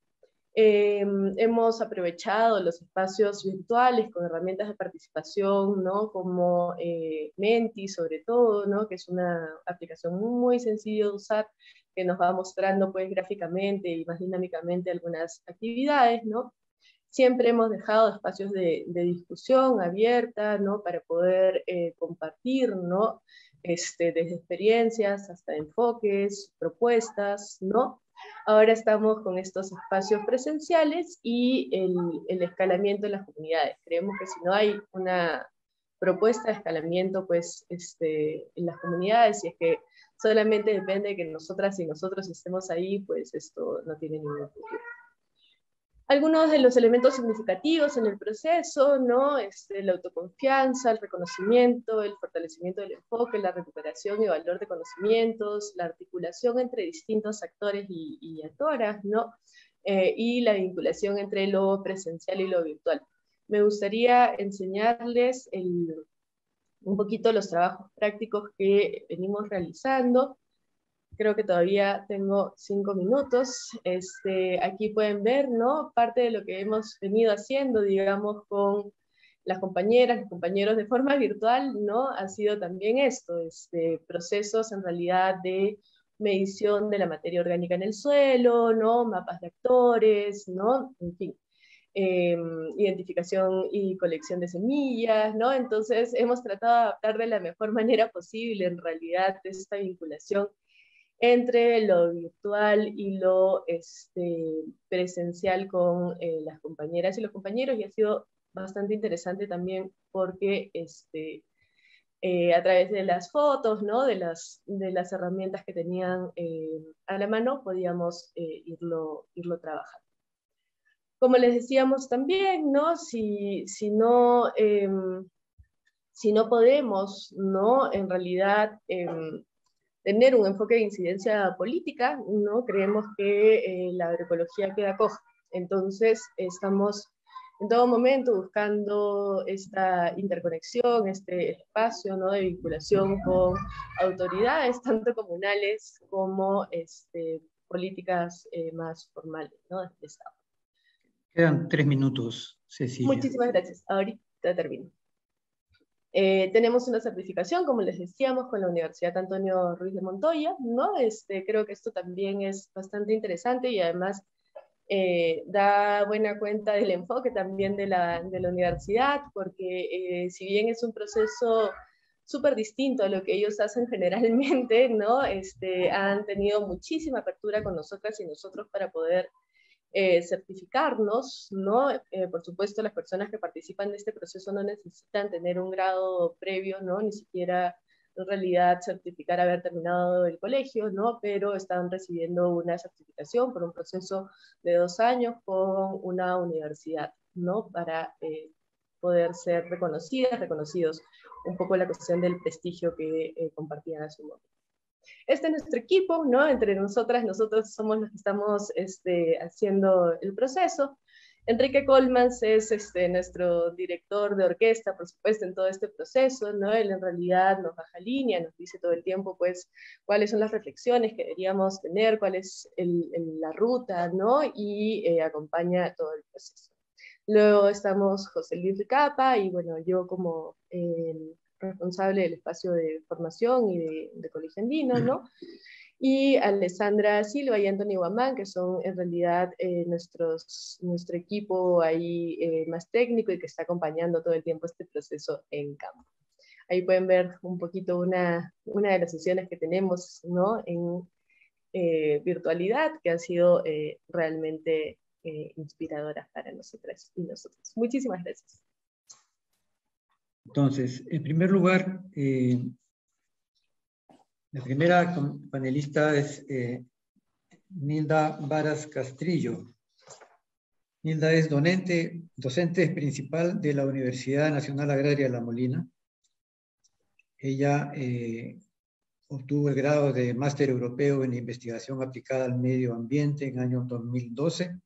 Hemos aprovechado los espacios virtuales con herramientas de participación, ¿no? Como Menti, sobre todo, ¿no? Que es una aplicación muy sencilla de usar, que nos va mostrando pues gráficamente y más dinámicamente algunas actividades, ¿no? Siempre hemos dejado espacios de discusión abierta, ¿no? Para poder compartir, ¿no? Desde experiencias hasta enfoques, propuestas, ¿no? Ahora estamos con estos espacios presenciales y el escalamiento en las comunidades. Creemos que si no hay una propuesta de escalamiento pues, en las comunidades, y es que solamente depende de que nosotras y nosotros estemos ahí, pues esto no tiene ningún futuro. Algunos de los elementos significativos en el proceso, ¿no? La autoconfianza, el reconocimiento, el fortalecimiento del enfoque, la recuperación y valor de conocimientos, la articulación entre distintos actores y actoras, ¿no? Y la vinculación entre lo presencial y lo virtual. Me gustaría enseñarles un poquito los trabajos prácticos que venimos realizando. Creo que todavía tengo 5 minutos. Aquí pueden ver, ¿no? Parte de lo que hemos venido haciendo, digamos, con las compañeras, los compañeros de forma virtual, ¿no? Ha sido también esto, procesos en realidad de medición de la materia orgánica en el suelo, ¿no? Mapas de actores, ¿no? En fin. Identificación y colección de semillas, ¿no? Entonces hemos tratado de adaptar de la mejor manera posible, en realidad, esta vinculación entre lo virtual y lo presencial con las compañeras y los compañeros, y ha sido bastante interesante también porque a través de las fotos, ¿no? de las herramientas que tenían a la mano, podíamos irlo trabajando. Como les decíamos también, ¿no? Si no podemos, ¿no? En realidad tener un enfoque de incidencia política, ¿no? Creemos que la agroecología queda coja. Entonces, estamos en todo momento buscando esta interconexión, este espacio, ¿no? De vinculación con autoridades, tanto comunales como políticas más formales, ¿no? Del Estado. Quedan 3 minutos, Cecilia. Muchísimas gracias. Ahorita termino. Tenemos una certificación, como les decíamos, con la Universidad Antonio Ruiz de Montoya, ¿no? Creo que esto también es bastante interesante y además da buena cuenta del enfoque también de la universidad, porque si bien es un proceso súper distinto a lo que ellos hacen generalmente, ¿no? Han tenido muchísima apertura con nosotras y nosotros para poder certificarnos, ¿no? Por supuesto, las personas que participan de este proceso no necesitan tener un grado previo, ¿no? Ni siquiera en realidad certificar haber terminado el colegio, ¿no? Pero están recibiendo una certificación por un proceso de 2 años con una universidad, ¿no? Para poder ser reconocidos, un poco la cuestión del prestigio que compartían a su momento. Este es nuestro equipo, ¿no? Entre nosotros somos los que estamos haciendo el proceso. Enrique Colmans es nuestro director de orquesta, por supuesto, en todo este proceso, ¿no? Él en realidad nos baja línea, nos dice todo el tiempo, pues, cuáles son las reflexiones que deberíamos tener, cuál es la ruta, ¿no? Y acompaña todo el proceso. Luego estamos José Luis Ricapa y, bueno, yo como responsable del espacio de formación y de Colegio Andino, ¿no? Y Alessandra Silva y Anthony Guamán, que son en realidad nuestro equipo ahí más técnico y que está acompañando todo el tiempo este proceso en campo. Ahí pueden ver un poquito una de las sesiones que tenemos, ¿no? En virtualidad, que han sido realmente inspiradoras para nosotras y nosotros. Muchísimas gracias. Entonces, en primer lugar, la primera panelista es Nilda Varas Castrillo. Nilda es docente principal de la Universidad Nacional Agraria La Molina. Ella obtuvo el grado de Máster Europeo en Investigación Aplicada al Medio Ambiente en el año 2012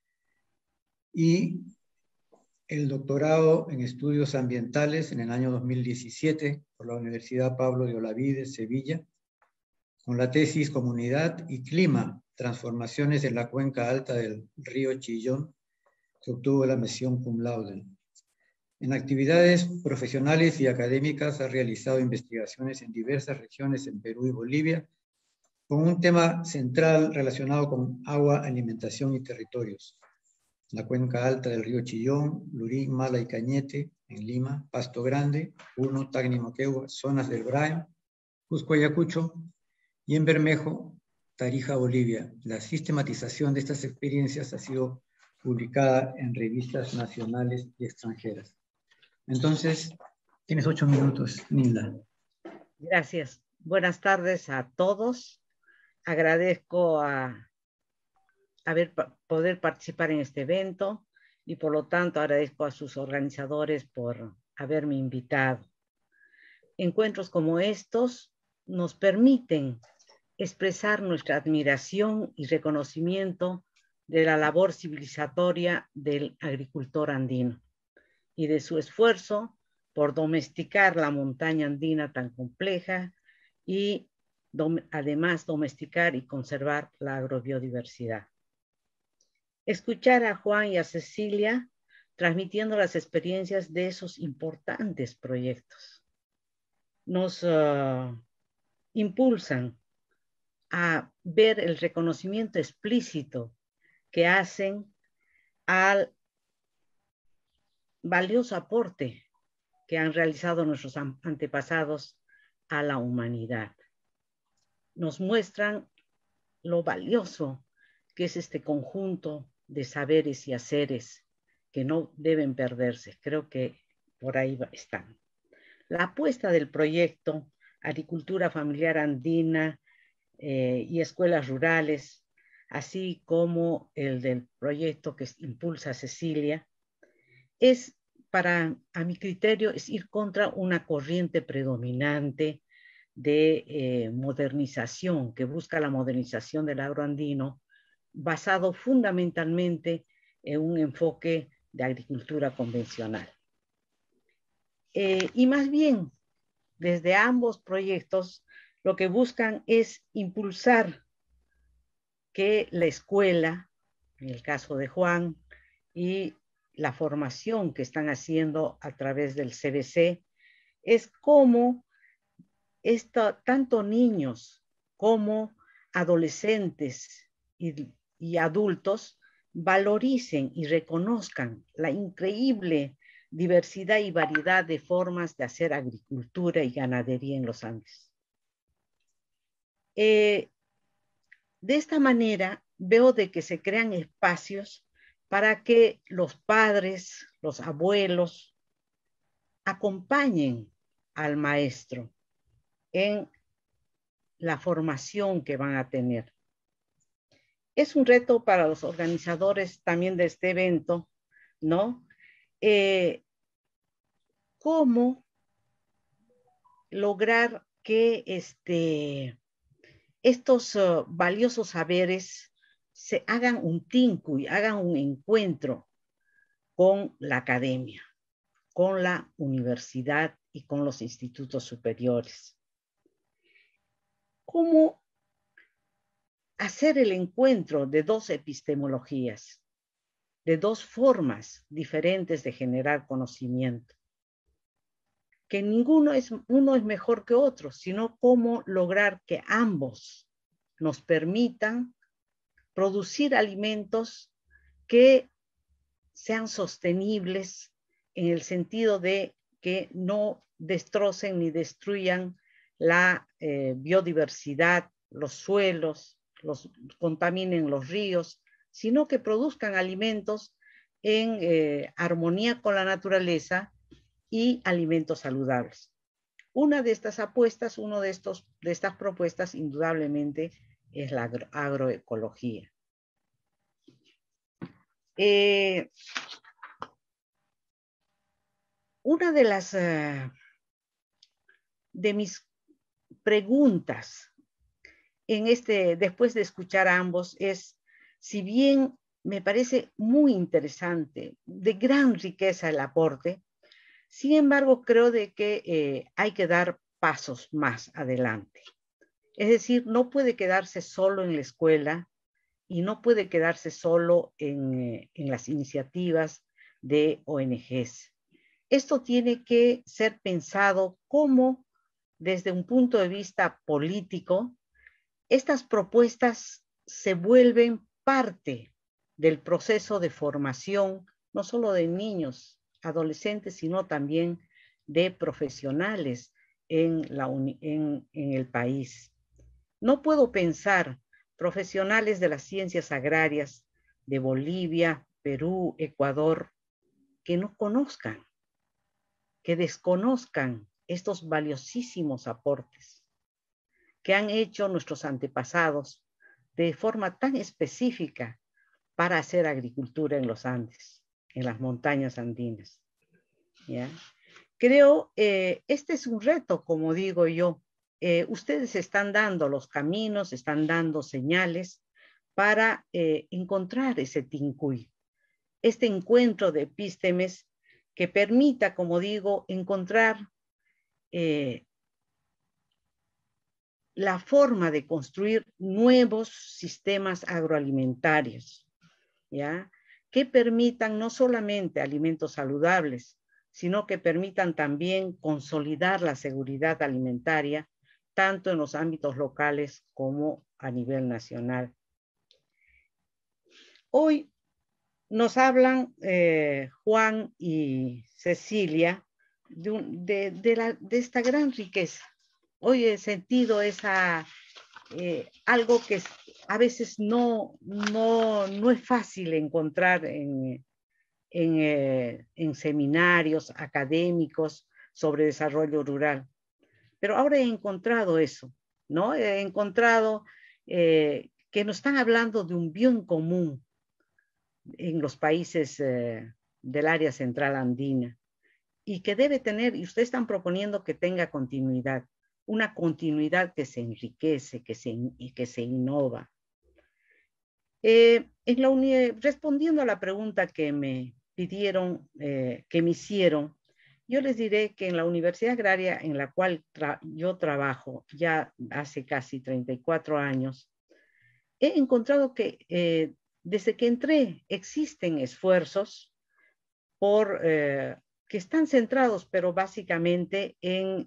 y el doctorado en Estudios Ambientales en el año 2017 por la Universidad Pablo de Olavide, Sevilla, con la tesis Comunidad y Clima, Transformaciones en la Cuenca Alta del Río Chillón, que obtuvo la mención cum laude. En actividades profesionales y académicas ha realizado investigaciones en diversas regiones en Perú y Bolivia, con un tema central relacionado con agua, alimentación y territorios. La cuenca alta del río Chillón, Lurín, Mala y Cañete, en Lima, Pasto Grande, Puno, Tacna y Moquegua, zonas del Braem, Cusco, Ayacucho, y en Bermejo, Tarija, Bolivia. La sistematización de estas experiencias ha sido publicada en revistas nacionales y extranjeras. Entonces, tienes 8 minutos, Nilda. Gracias. Buenas tardes a todos. Agradezco poder participar en este evento y por lo tanto agradezco a sus organizadores por haberme invitado. Encuentros como estos nos permiten expresar nuestra admiración y reconocimiento de la labor civilizatoria del agricultor andino y de su esfuerzo por domesticar la montaña andina tan compleja y además domesticar y conservar la agrobiodiversidad. Escuchar a Juan y a Cecilia transmitiendo las experiencias de esos importantes proyectos nos impulsan a ver el reconocimiento explícito que hacen al valioso aporte que han realizado nuestros antepasados a la humanidad. Nos muestran lo valioso que es este conjunto de saberes y haceres que no deben perderse. Creo que por ahí están. La apuesta del proyecto Agricultura Familiar Andina y Escuelas Rurales, así como el del proyecto que impulsa Cecilia, es, a mi criterio, es ir contra una corriente predominante de modernización, que busca la modernización del agroandino, basado fundamentalmente en un enfoque de agricultura convencional. Y más bien, desde ambos proyectos, lo que buscan es impulsar que la escuela, en el caso de Juan, y la formación que están haciendo a través del CBC, es cómo tanto niños como adolescentes y adultos valoricen y reconozcan la increíble diversidad y variedad de formas de hacer agricultura y ganadería en los Andes. De esta manera veo de que se crean espacios para que los padres, los abuelos, acompañen al maestro en la formación que van a tener. Es un reto para los organizadores también de este evento, ¿no? ¿Cómo lograr que estos valiosos saberes se hagan un tinku y hagan un encuentro con la academia, con la universidad y con los institutos superiores? ¿Cómo hacer el encuentro de dos epistemologías, de dos formas diferentes de generar conocimiento? Que uno es mejor que otro, sino cómo lograr que ambos nos permitan producir alimentos que sean sostenibles en el sentido de que no destrocen ni destruyan la biodiversidad, los suelos, contaminen los ríos, sino que produzcan alimentos en armonía con la naturaleza y alimentos saludables. Una de estas apuestas, de estas propuestas, indudablemente, es la agroecología. Una de mis preguntas después de escuchar a ambos es, si bien me parece muy interesante, de gran riqueza el aporte, sin embargo creo de que hay que dar pasos más adelante. Es decir, no puede quedarse solo en la escuela y no puede quedarse solo en las iniciativas de ONGs. Esto tiene que ser pensado como, desde un punto de vista político, estas propuestas se vuelven parte del proceso de formación, no solo de niños, adolescentes, sino también de profesionales en el país. No puedo pensar profesionales de las ciencias agrarias de Bolivia, Perú, Ecuador, que no conozcan, que desconozcan estos valiosísimos aportes que han hecho nuestros antepasados de forma tan específica para hacer agricultura en los Andes, en las montañas andinas. ¿Ya? Creo, este es un reto, como digo yo. Ustedes están dando los caminos, están dando señales para encontrar ese tincuy, este encuentro de epístemes que permita, como digo, encontrar la forma de construir nuevos sistemas agroalimentarios, ¿ya? Que permitan no solamente alimentos saludables, sino que permitan también consolidar la seguridad alimentaria, tanto en los ámbitos locales como a nivel nacional. Hoy nos hablan Juan y Cecilia de esta gran riqueza. Hoy he sentido algo que a veces no es fácil encontrar en seminarios académicos sobre desarrollo rural. Pero ahora he encontrado eso, ¿no? He encontrado que nos están hablando de un bien común en los países del área central andina y que debe tener, y ustedes están proponiendo que tenga continuidad, una continuidad que se enriquece, que se innova. Respondiendo a la pregunta que me pidieron, que me hicieron, yo les diré que en la Universidad Agraria en la cual yo trabajo ya hace casi 34 años, he encontrado que desde que entré existen esfuerzos que están centrados, pero básicamente en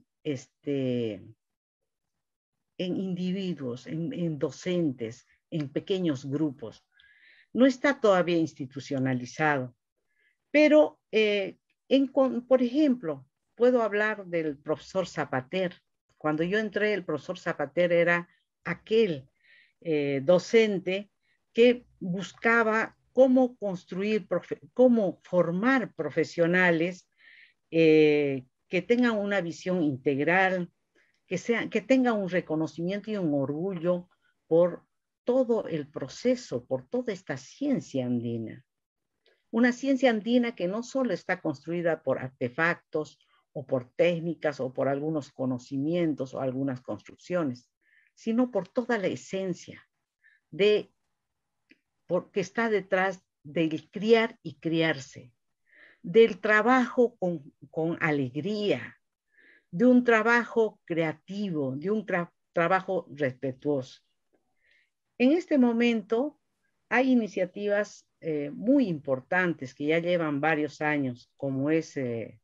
individuos, en docentes, en pequeños grupos. No está todavía institucionalizado, pero por ejemplo, puedo hablar del profesor Zapater. Cuando yo entré, el profesor Zapater era aquel docente que buscaba cómo cómo formar profesionales que tengan una visión integral, que tengan un reconocimiento y un orgullo por todo el proceso, por toda esta ciencia andina. Una ciencia andina que no solo está construida por artefactos o por técnicas o por algunos conocimientos o algunas construcciones, sino por toda la esencia que está detrás del criar y criarse, del trabajo con alegría, de un trabajo creativo, de un trabajo respetuoso. En este momento hay iniciativas muy importantes que ya llevan varios años, como es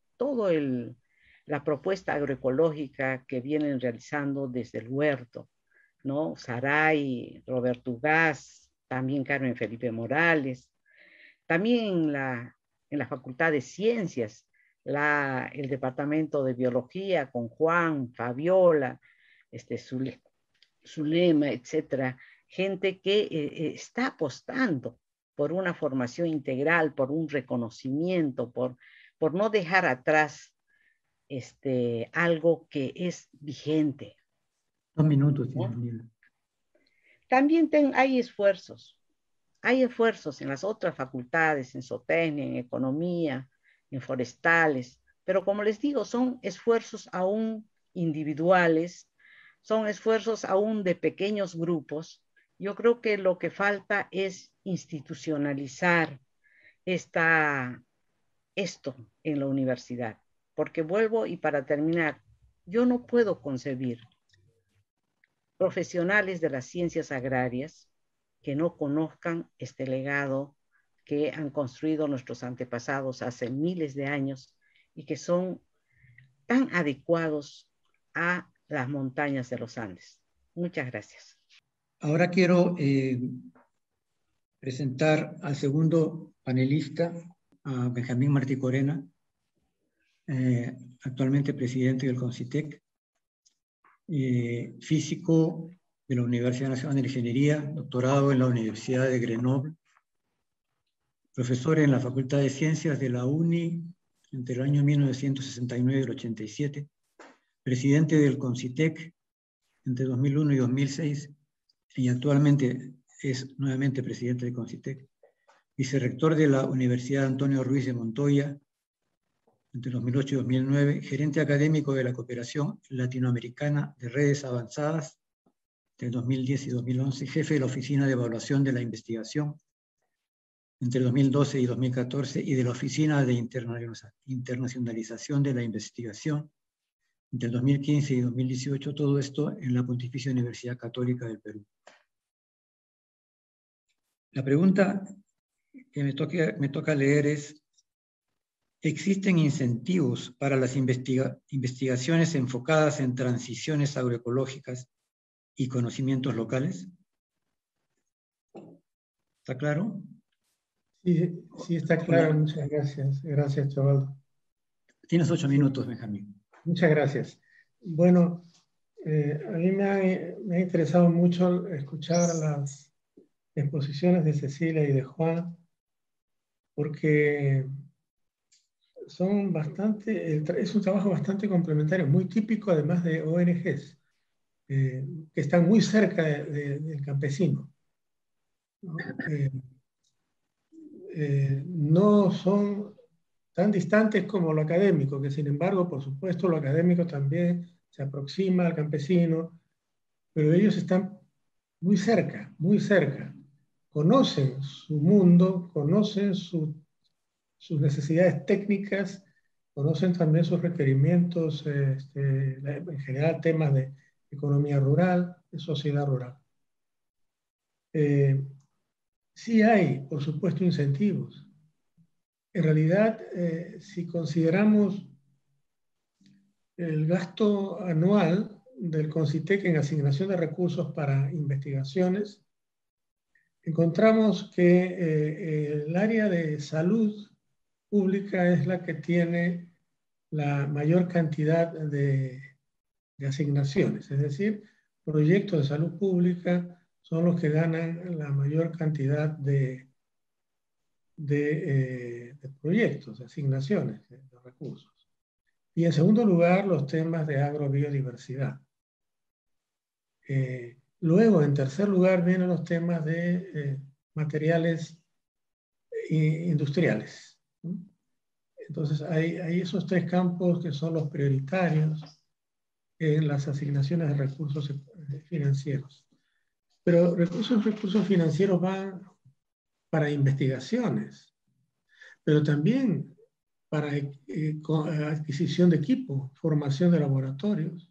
la propuesta agroecológica que vienen realizando desde el huerto, ¿no? Saray, Roberto Ugaz, también Carmen Felipe Morales, también en la Facultad de Ciencias, el Departamento de Biología con Juan, Fabiola, Zulema, etcétera, gente que está apostando por una formación integral, por un reconocimiento, por no dejar atrás algo que es vigente. 2 minutos, ¿no? También hay esfuerzos en las otras facultades, en zootecnia, en economía, en forestales, pero como les digo, son esfuerzos aún individuales, son esfuerzos aún de pequeños grupos. Yo creo que lo que falta es institucionalizar esto en la universidad. Porque vuelvo y para terminar, yo no puedo concebir profesionales de las ciencias agrarias que no conozcan este legado que han construido nuestros antepasados hace miles de años y que son tan adecuados a las montañas de los Andes. Muchas gracias. Ahora quiero presentar al segundo panelista, a Benjamín Martí Corena, actualmente presidente del CONCITEC, físico de la Universidad Nacional de Ingeniería, doctorado en la Universidad de Grenoble, profesor en la Facultad de Ciencias de la UNI entre el año 1969 y el 87, presidente del CONCITEC entre 2001 y 2006, y actualmente es nuevamente presidente del CONCITEC, vicerrector de la Universidad Antonio Ruiz de Montoya entre 2008 y 2009, gerente académico de la Cooperación Latinoamericana de Redes Avanzadas entre 2010 y 2011, jefe de la Oficina de Evaluación de la Investigación entre 2012 y 2014 y de la Oficina de Internacionalización de la Investigación entre el 2015 y 2018, todo esto en la Pontificia Universidad Católica del Perú. La pregunta que me toca leer es: ¿existen incentivos para las investigaciones enfocadas en transiciones agroecológicas y conocimientos locales? ¿Está claro? Sí, sí está claro. Muchas gracias. Gracias, Chavaldo. Tienes 8 minutos, Benjamín. Muchas gracias. Bueno, a mí me ha interesado mucho escuchar las exposiciones de Cecilia y de Juan, porque son es un trabajo bastante complementario, muy típico además de ONGs, que están muy cerca del campesino, ¿no? No son tan distantes como lo académico, que sin embargo, por supuesto, lo académico también se aproxima al campesino, pero ellos están muy cerca, muy cerca. Conocen su mundo, conocen sus necesidades técnicas, conocen también sus requerimientos, en general temas de economía rural, de sociedad rural. Sí hay, por supuesto, incentivos. En realidad, si consideramos el gasto anual del CONCITEC en asignación de recursos para investigaciones, encontramos que el área de salud pública es la que tiene la mayor cantidad de asignaciones, es decir, proyectos de salud pública son los que ganan la mayor cantidad de proyectos, de asignaciones de recursos. Y en segundo lugar, los temas de agrobiodiversidad. Luego, en tercer lugar, vienen los temas de materiales industriales. Entonces, hay esos tres campos que son los prioritarios en las asignaciones de recursos financieros. Pero recursos financieros van para investigaciones, pero también para adquisición de equipo, formación de laboratorios.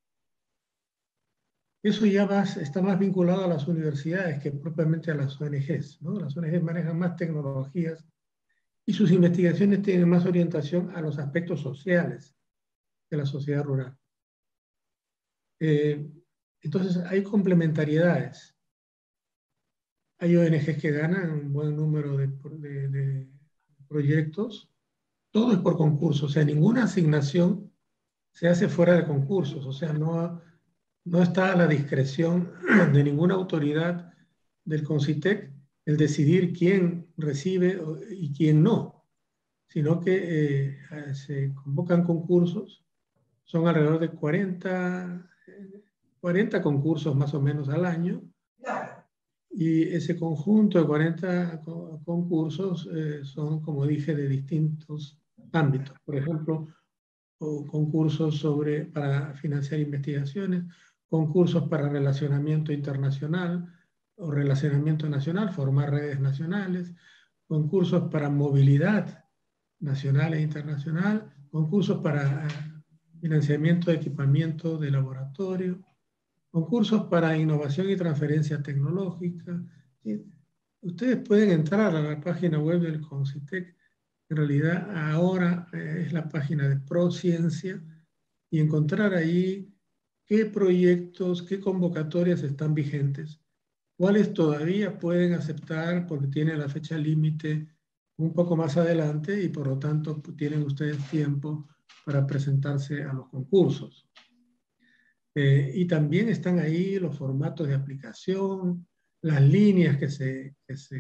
Eso ya está más vinculado a las universidades que propiamente a las ONGs, ¿no? Las ONGs manejan más tecnologías y sus investigaciones tienen más orientación a los aspectos sociales de la sociedad rural. Entonces hay complementariedades. Hay ONGs que ganan un buen número de proyectos. Todo es por concurso, o sea, ninguna asignación se hace fuera de concursos, o sea, no está a la discreción de ninguna autoridad del CONCITEC el decidir quién recibe y quién no, sino que se convocan concursos, son alrededor de 40 concursos más o menos al año, y ese conjunto de 40 concursos son, como dije, de distintos ámbitos. Por ejemplo, concursos para financiar investigaciones, concursos para relacionamiento internacional o relacionamiento nacional, formar redes nacionales, concursos para movilidad nacional e internacional, concursos para financiamiento de equipamiento de laboratorio, concursos para innovación y transferencia tecnológica. Ustedes pueden entrar a la página web del CONCITEC. En realidad ahora es la página de ProCiencia y encontrar ahí qué proyectos, qué convocatorias están vigentes, cuáles todavía pueden aceptar porque tienen la fecha límite un poco más adelante y por lo tanto tienen ustedes tiempo para presentarse a los concursos. Y también están ahí los formatos de aplicación, las líneas que se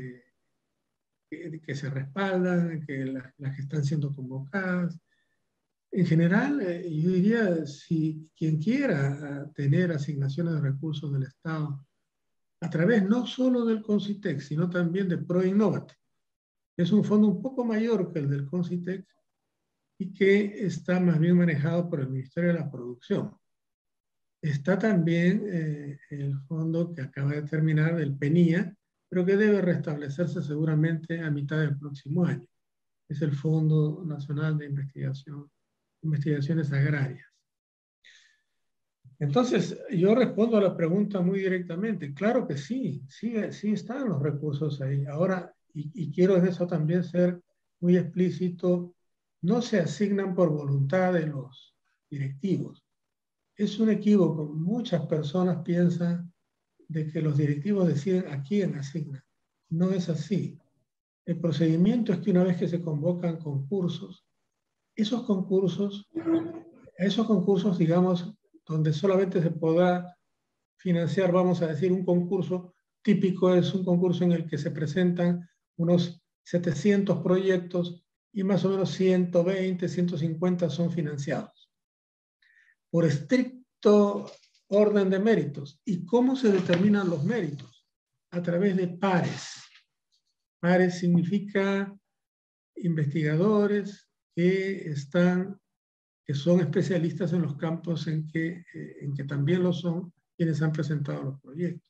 respaldan, las que están siendo convocadas. En general, yo diría, si quien quiera tener asignaciones de recursos del Estado, a través no solo del CONCITEC, sino también de ProInnovate, es un fondo un poco mayor que el del CONCITEC y que está más bien manejado por el Ministerio de la Producción. Está también el fondo que acaba de terminar, del PENIA, pero que debe restablecerse seguramente a mitad del próximo año. Es el Fondo Nacional de Investigaciones Agrarias. Entonces, yo respondo a la pregunta muy directamente. Claro que sí están los recursos ahí. Ahora, y quiero en eso también ser muy explícito, no se asignan por voluntad de los directivos. Es un equívoco. Muchas personas piensan de que los directivos deciden a quién asignan. No es así. El procedimiento es que una vez que se convocan concursos, esos concursos, digamos, donde solamente se podrá financiar, vamos a decir, un concurso típico es un concurso en el que se presentan unos 700 proyectos y más o menos 120, 150 son financiados. Por estricto orden de méritos. ¿Y cómo se determinan los méritos? A través de pares. Pares significa investigadores que son especialistas en los campos en que también lo son quienes han presentado los proyectos.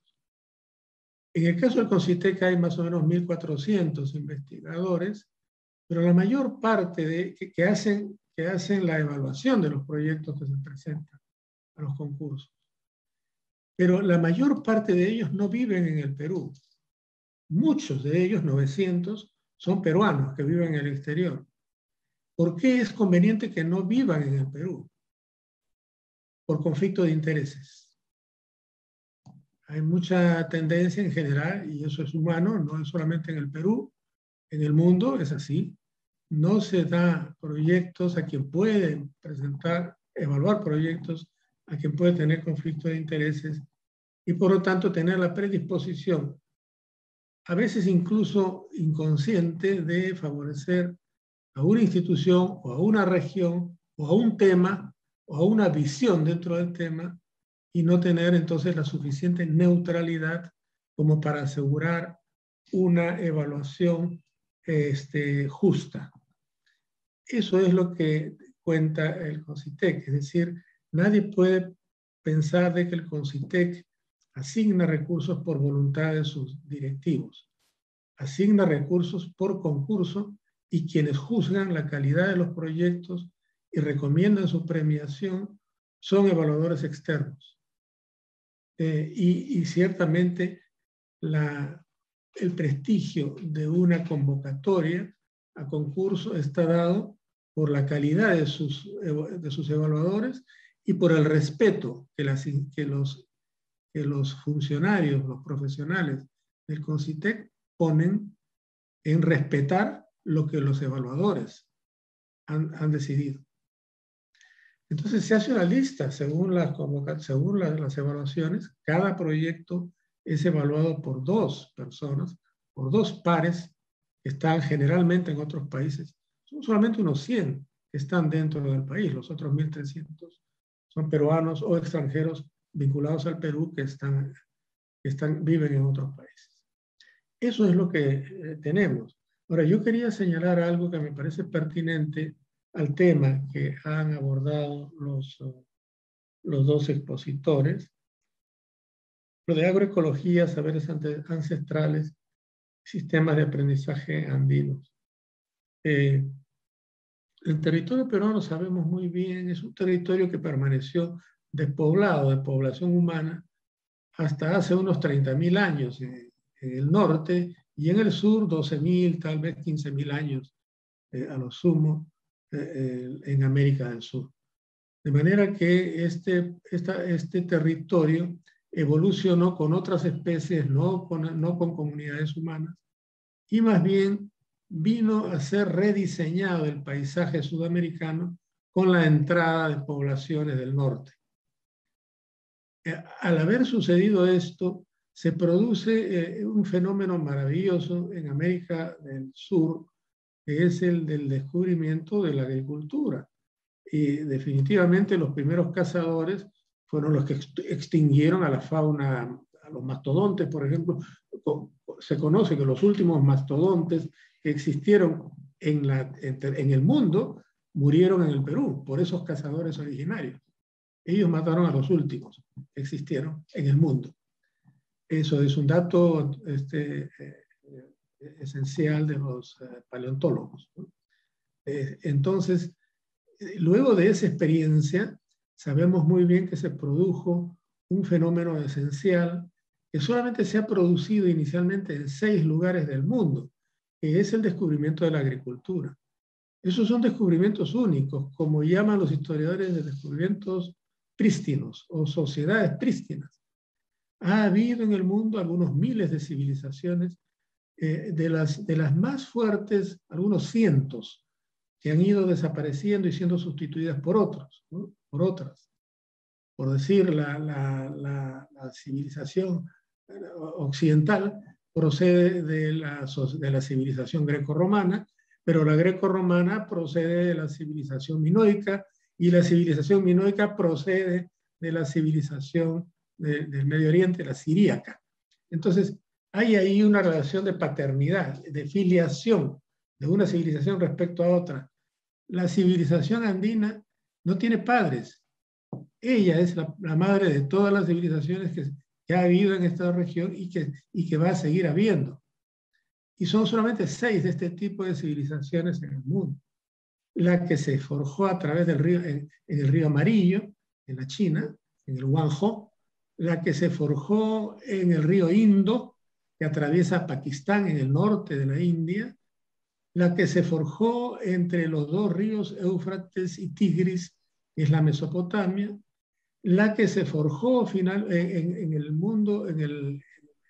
En el caso del CONCITEC hay más o menos 1.400 investigadores, pero la mayor parte que hacen la evaluación de los proyectos que se presentan a los concursos. Pero la mayor parte de ellos no viven en el Perú. Muchos de ellos, 900, son peruanos que viven en el exterior. ¿Por qué es conveniente que no vivan en el Perú? Por conflicto de intereses. Hay mucha tendencia en general, y eso es humano, no es solamente en el Perú, en el mundo es así. No se da proyectos a quien puede evaluar proyectos a quien puede tener conflicto de intereses y por lo tanto tener la predisposición, a veces incluso inconsciente, de favorecer a una institución o a una región o a un tema o a una visión dentro del tema y no tener entonces la suficiente neutralidad como para asegurar una evaluación justa. Eso es lo que cuenta el CONCITEC, es decir, nadie puede pensar de que el CONCITEC asigna recursos por voluntad de sus directivos. Asigna recursos por concurso y quienes juzgan la calidad de los proyectos y recomiendan su premiación son evaluadores externos. Y ciertamente el prestigio de una convocatoria a concurso está dado por la calidad de sus evaluadores y por el respeto que los funcionarios, los profesionales del CONCITEC ponen en respetar lo que los evaluadores han decidido. Entonces se hace una lista según las evaluaciones. Cada proyecto es evaluado por 2 personas, por 2 pares que están generalmente en otros países. Son solamente unos 100 que están dentro del país. Los otros 1.300 son peruanos o extranjeros vinculados al Perú que viven en otros países. Eso es lo que tenemos. Ahora, yo quería señalar algo que me parece pertinente al tema que han abordado los 2 expositores, Lo de agroecología, saberes ancestrales, sistemas de aprendizaje andinos. El territorio peruano, sabemos muy bien, es un territorio que permaneció despoblado de población humana hasta hace unos 30.000 años en el norte, y en el sur 12.000, tal vez 15.000 años a lo sumo en América del Sur. De manera que este territorio evolucionó con otras especies, no con comunidades humanas, y más bien vino a ser rediseñado el paisaje sudamericano con la entrada de poblaciones del norte. Al haber sucedido esto, se produce un fenómeno maravilloso en América del Sur, que es el del descubrimiento de la agricultura. Y definitivamente los primeros cazadores fueron los que extinguieron a la fauna, a los mastodontes, por ejemplo. Se conoce que los últimos mastodontes que existieron en el mundo murieron en el Perú por esos cazadores originarios. Ellos mataron a los últimos que existieron en el mundo. Eso es un dato esencial de los paleontólogos, ¿no? Entonces, luego de esa experiencia, sabemos muy bien que se produjo un fenómeno esencial que solamente se ha producido inicialmente en 6 lugares del mundo, que es el descubrimiento de la agricultura. Esos son descubrimientos únicos, como llaman los historiadores de descubrimientos prístinos o sociedades prístinas. Ha habido en el mundo algunos miles de civilizaciones, de las más fuertes, algunos cientos, que han ido desapareciendo y siendo sustituidas por otros, ¿no? Por otras. Por decir, la civilización occidental procede de la civilización grecorromana, pero la grecorromana procede de la civilización minoica, y la civilización minoica procede de la civilización del Medio Oriente, la siríaca. Entonces, hay ahí una relación de paternidad, de filiación de una civilización respecto a otra. La civilización andina no tiene padres. Ella es la madre de todas las civilizaciones que ha habido en esta región y que va a seguir habiendo. Y son solamente 6 de este tipo de civilizaciones en el mundo. La que se forjó a través del río, en el río Amarillo, en la China, en el Huangho, la que se forjó en el río Indo, que atraviesa Pakistán en el norte de la India, la que se forjó entre los 2 ríos Éufrates y Tigris, que es la Mesopotamia, la que se forjó en el mundo, en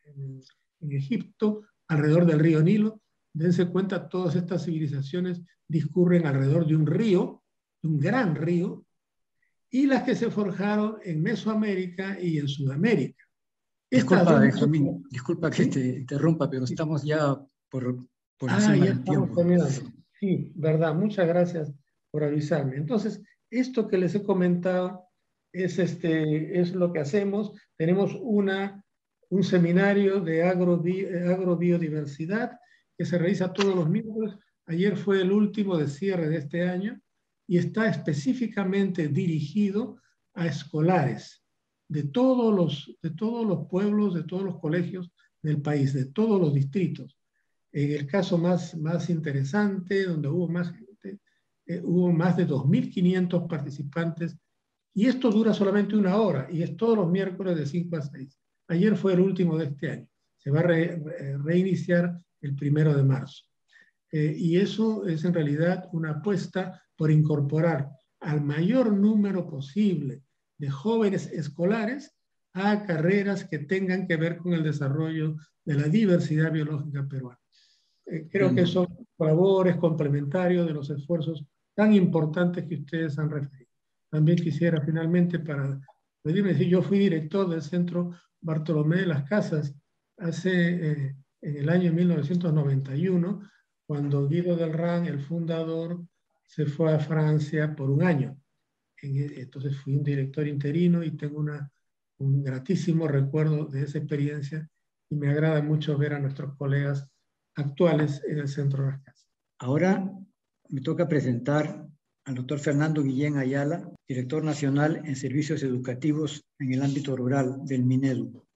Egipto, alrededor del río Nilo. Dense cuenta, todas estas civilizaciones discurren alrededor de un río, un gran río, y las que se forjaron en Mesoamérica y en Sudamérica. Disculpa, Benjamín, disculpa que te interrumpa, pero estamos ya por encima del tiempo. Sí, verdad, muchas gracias por avisarme. Entonces, esto que les he comentado es lo que hacemos. Tenemos un seminario de agrobiodiversidad que se realiza todos los miércoles. Ayer fue el último de cierre de este año y está específicamente dirigido a escolares de todos los pueblos, de todos los colegios del país, de todos los distritos. En el caso más interesante, donde hubo más gente, hubo más de 2.500 participantes, y esto dura solamente 1 hora y es todos los miércoles de 5 a 6. Ayer fue el último de este año. Se va a reiniciar el 1 de marzo. Y eso es en realidad una apuesta por incorporar al mayor número posible de jóvenes escolares a carreras que tengan que ver con el desarrollo de la diversidad biológica peruana. Creo que son labores complementarios de los esfuerzos tan importantes que ustedes han referido. También quisiera finalmente, para pedirme, si yo fui director del Centro Bartolomé de las Casas en el año 1991, cuando Guido del Ran, el fundador, se fue a Francia por 1 año. Entonces fui un director interino y tengo un gratísimo recuerdo de esa experiencia, y me agrada mucho ver a nuestros colegas actuales en el Centro de las Casas. Ahora me toca presentar al doctor Fernando Guillén Ayala, director nacional en servicios educativos en el ámbito rural del Minedu.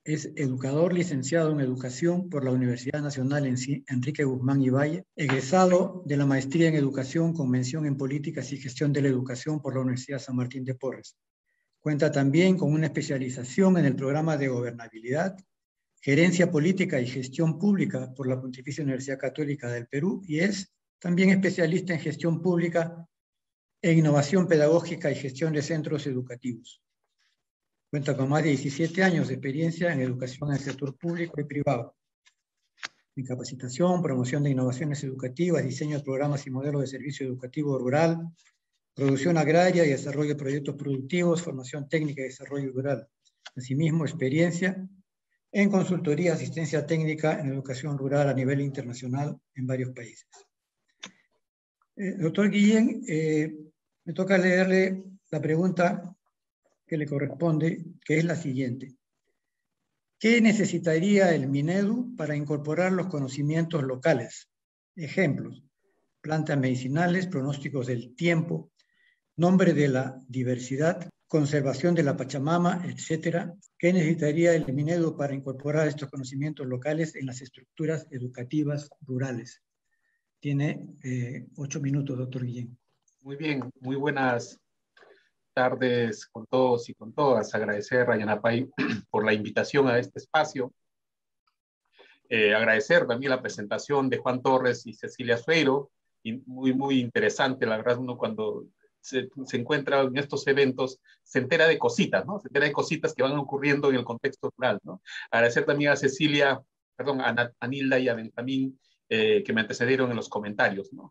Es educador licenciado en Educación por la Universidad Nacional Enrique Guzmán y Valle, egresado de la Maestría en Educación con mención en Políticas y Gestión de la Educación por la Universidad San Martín de Porres. Cuenta también con una especialización en el programa de Gobernabilidad, Gerencia Política y Gestión Pública por la Pontificia Universidad Católica del Perú y es también especialista en Gestión Pública e Innovación Pedagógica y Gestión de Centros Educativos. Cuenta con más de 17 años de experiencia en educación en el sector público y privado, en capacitación, promoción de innovaciones educativas, diseño de programas y modelos de servicio educativo rural, producción agraria y desarrollo de proyectos productivos, formación técnica y desarrollo rural. Asimismo, experiencia en consultoría, asistencia técnica en educación rural a nivel internacional en varios países. Doctor Guillén, me toca leerle la pregunta que le corresponde, que es la siguiente. ¿Qué necesitaría el Minedu para incorporar los conocimientos locales? Ejemplos: plantas medicinales, pronósticos del tiempo, nombre de la diversidad, conservación de la Pachamama, etc. ¿Qué necesitaría el Minedu para incorporar estos conocimientos locales en las estructuras educativas rurales? Tiene 8 minutos, doctor Guillén. Muy bien, muy buenas tardes con todos y con todas. Agradecer a Yanapay por la invitación a este espacio. Agradecer también la presentación de Juan Torres y Cecilia Sueiro, y muy interesante. La verdad, uno cuando se encuentra en estos eventos se entera de cositas, ¿no? Se entera de cositas que van ocurriendo en el contexto rural, ¿no? Agradecer también a Cecilia, perdón, a Nilda y a Benjamín que me antecedieron en los comentarios, ¿no?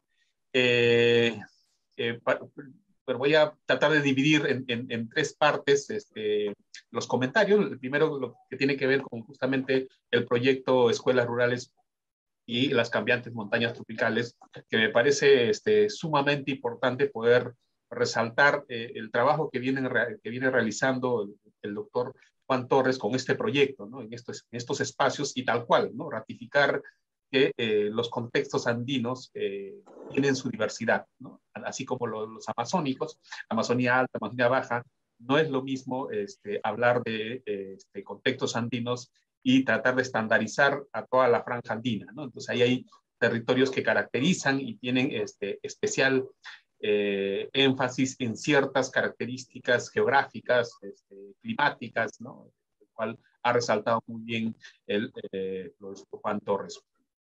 Pero voy a tratar de dividir en 3 partes los comentarios. El primero, lo que tiene que ver con justamente el proyecto Escuelas Rurales y las cambiantes montañas tropicales, que me parece sumamente importante poder resaltar el trabajo que viene realizando el doctor Juan Torres con este proyecto, ¿no? En estos espacios y tal cual, ¿no? Ratificar que los contextos andinos tienen su diversidad, ¿no? Así como los amazónicos, Amazonía Alta, Amazonía Baja, no es lo mismo hablar de contextos andinos y tratar de estandarizar a toda la franja andina, ¿no? Entonces ahí hay territorios que caracterizan y tienen especial énfasis en ciertas características geográficas, climáticas, ¿no? El cual ha resaltado muy bien el Juan Torres.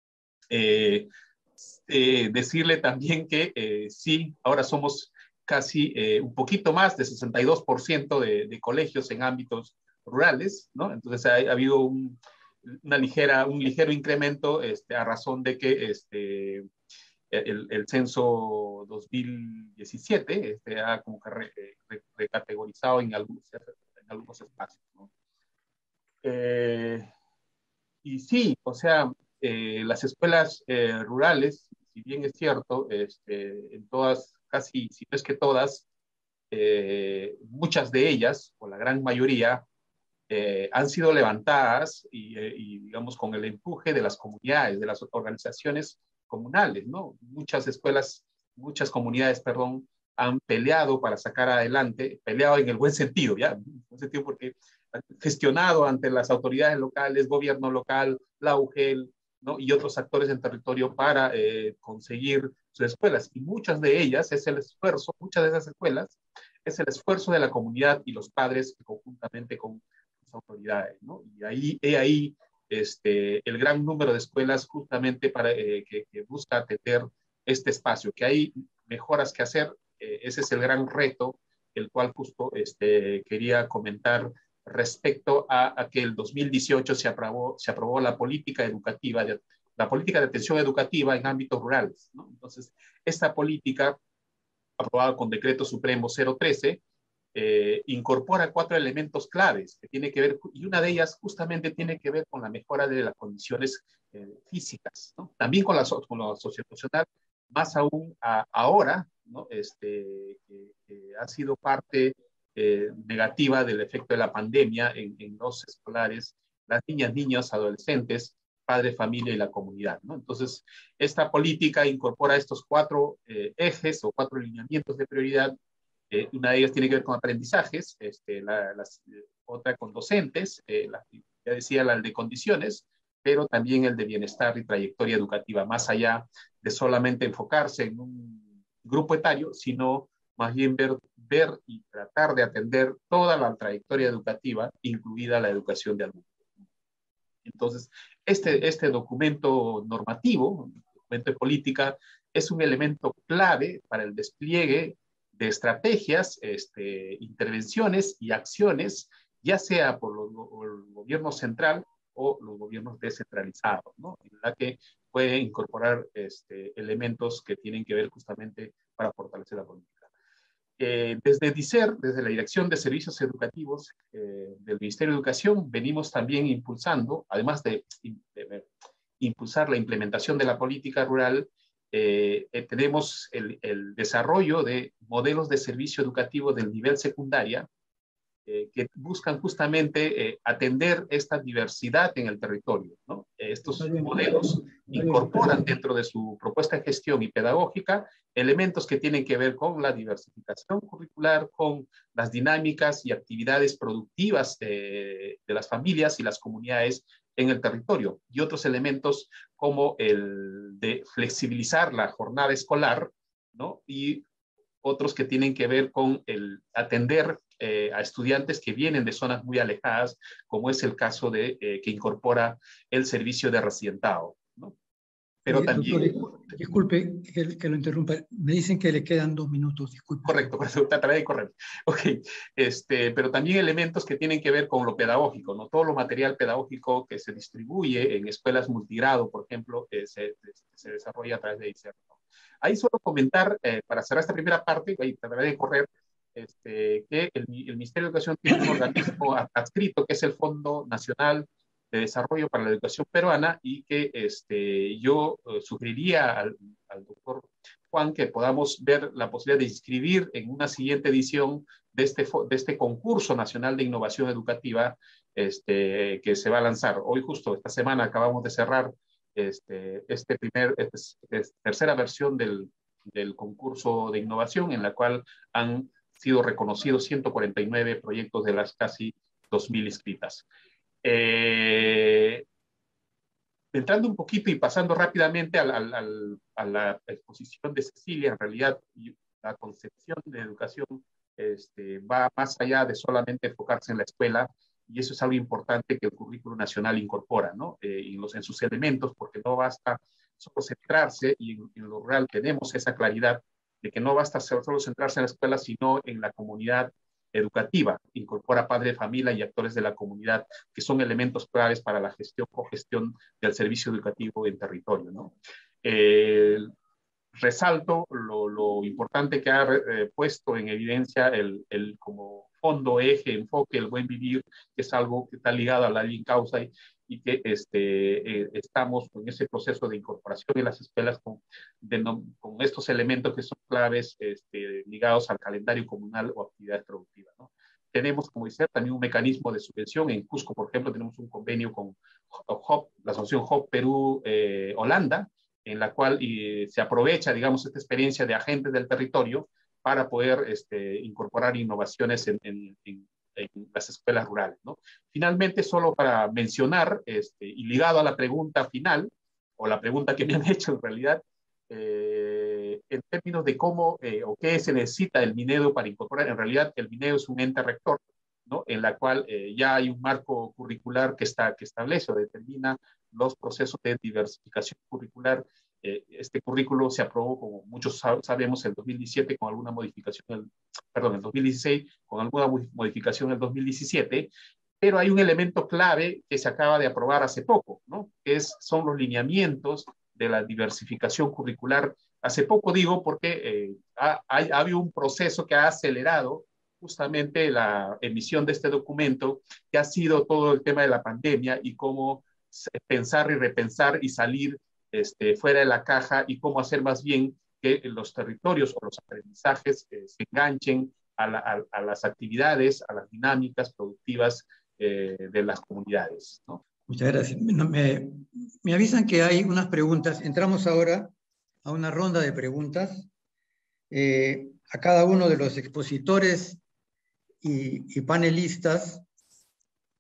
Decirle también que sí, ahora somos casi un poquito más de 62% de colegios en ámbitos rurales, ¿no? Entonces ha habido un ligero incremento a razón de que el censo 2017 ha como que recategorizado en algunos espacios, ¿no? Y sí, o sea, las escuelas rurales, si bien es cierto, en todas, casi, si no es que todas, muchas de ellas, o la gran mayoría, han sido levantadas y, digamos, con el empuje de las comunidades, de las organizaciones comunales, ¿no? Muchas escuelas, muchas comunidades, perdón, han peleado para sacar adelante, peleado en el buen sentido, ¿ya? En el buen sentido porque han gestionado ante las autoridades locales, gobierno local, la UGEL, ¿no? Y otros actores en territorio para conseguir sus escuelas. Y muchas de ellas es el esfuerzo, muchas de esas escuelas, es el esfuerzo de la comunidad y los padres conjuntamente con las autoridades, ¿no? Y ahí el gran número de escuelas justamente para que busca atender este espacio, que hay mejoras que hacer, ese es el gran reto, el cual justo quería comentar respecto a que el 2018 se aprobó la política educativa, la política de atención educativa en ámbitos rurales, ¿no? Entonces, esta política, aprobada con Decreto Supremo 013, incorpora 4 elementos claves que tiene que ver, y una de ellas justamente tiene que ver con la mejora de las condiciones físicas, ¿no? También con lo socioemocional, más aún ahora, ¿no? Que ha sido parte negativa del efecto de la pandemia en los escolares, las niñas, niños, adolescentes, padre, familia y la comunidad, ¿no? Entonces, esta política incorpora estos 4 ejes o 4 lineamientos de prioridad. Una de ellas tiene que ver con aprendizajes, otra con docentes, ya decía, el de condiciones, pero también el de bienestar y trayectoria educativa, más allá de solamente enfocarse en un grupo etario, sino más bien ver y tratar de atender toda la trayectoria educativa, incluida la educación de adultos. Entonces, este documento normativo, documento de política, es un elemento clave para el despliegue de estrategias, intervenciones y acciones, ya sea por el gobierno central o los gobiernos descentralizados, ¿no? En la que puede incorporar elementos que tienen que ver justamente para fortalecer la política. Desde DICER, desde la Dirección de Servicios Educativos del Ministerio de Educación, venimos también impulsando, además de impulsar la implementación de la política rural, tenemos el desarrollo de modelos de servicio educativo del nivel secundaria que buscan justamente atender esta diversidad en el territorio, ¿no? Estos modelos incorporan dentro de su propuesta de gestión y pedagógica elementos que tienen que ver con la diversificación curricular, con las dinámicas y actividades productivas de las familias y las comunidades en el territorio, y otros elementos como el de flexibilizar la jornada escolar, ¿no? Y otros que tienen que ver con el atender a estudiantes que vienen de zonas muy alejadas, como es el caso de que incorpora el servicio de residentado, ¿no? Pero también... Doctor, disculpe que lo interrumpa. Me dicen que le quedan 2 minutos, disculpe. Correcto, trataré de correr. Ok, pero también elementos que tienen que ver con lo pedagógico, ¿no? Todo lo material pedagógico que se distribuye en escuelas multigrado, por ejemplo, se desarrolla a través de ICER, ¿no? Ahí solo comentar, para cerrar esta primera parte, ahí trataré de correr, que el Ministerio de Educación tiene un organismo adscrito, que es el Fondo Nacional de Desarrollo para la Educación Peruana, y que yo sugeriría al doctor Juan que podamos ver la posibilidad de inscribir en una siguiente edición de este concurso nacional de innovación educativa que se va a lanzar. Hoy justo esta semana acabamos de cerrar tercera versión del concurso de innovación, en la cual han sido reconocidos 149 proyectos de las casi 2.000 inscritas. Entrando un poquito y pasando rápidamente a la exposición de Cecilia, en realidad la concepción de educación va más allá de solamente enfocarse en la escuela, y eso es algo importante que el currículo nacional incorpora, ¿no? En sus elementos, porque no basta solo centrarse, y en lo rural tenemos esa claridad de que no basta solo centrarse en la escuela, sino en la comunidad educativa. Incorpora padre de familia y actores de la comunidad, que son elementos claves para la cogestión del servicio educativo en territorio, ¿no? Resalto lo importante que ha puesto en evidencia como fondo, eje, enfoque, el buen vivir, que es algo que está ligado a la ley en causa, y que estamos en ese proceso de incorporación en las escuelas con estos elementos que son claves ligados al calendario comunal o actividades productivas, ¿no? Tenemos, como dice, también un mecanismo de subvención. En Cusco, por ejemplo, tenemos un convenio con HOP, la asociación HOP Perú-Holanda, en la cual se aprovecha, digamos, esta experiencia de agentes del territorio para poder incorporar innovaciones en las escuelas rurales, ¿no? Finalmente, solo para mencionar, y ligado a la pregunta final, o la pregunta que me han hecho en realidad, en términos de cómo o qué se necesita del Minedu para incorporar, en realidad el Minedu es un ente rector, ¿no? En la cual ya hay un marco curricular que establece o determina los procesos de diversificación curricular. Este currículo se aprobó, como muchos sabemos, en 2017 con alguna modificación, en 2016 con alguna modificación en el 2017, pero hay un elemento clave que se acaba de aprobar hace poco, ¿no? Son los lineamientos de la diversificación curricular. Hace poco digo porque ha habido un proceso que ha acelerado justamente la emisión de este documento, que ha sido todo el tema de la pandemia y cómo pensar y repensar y salir fuera de la caja, y cómo hacer más bien que los territorios o los aprendizajes se enganchen a las actividades, a las dinámicas productivas de las comunidades, ¿no? Muchas gracias. Me avisan que hay unas preguntas. Entramos ahora a una ronda de preguntas. A cada uno de los expositores y panelistas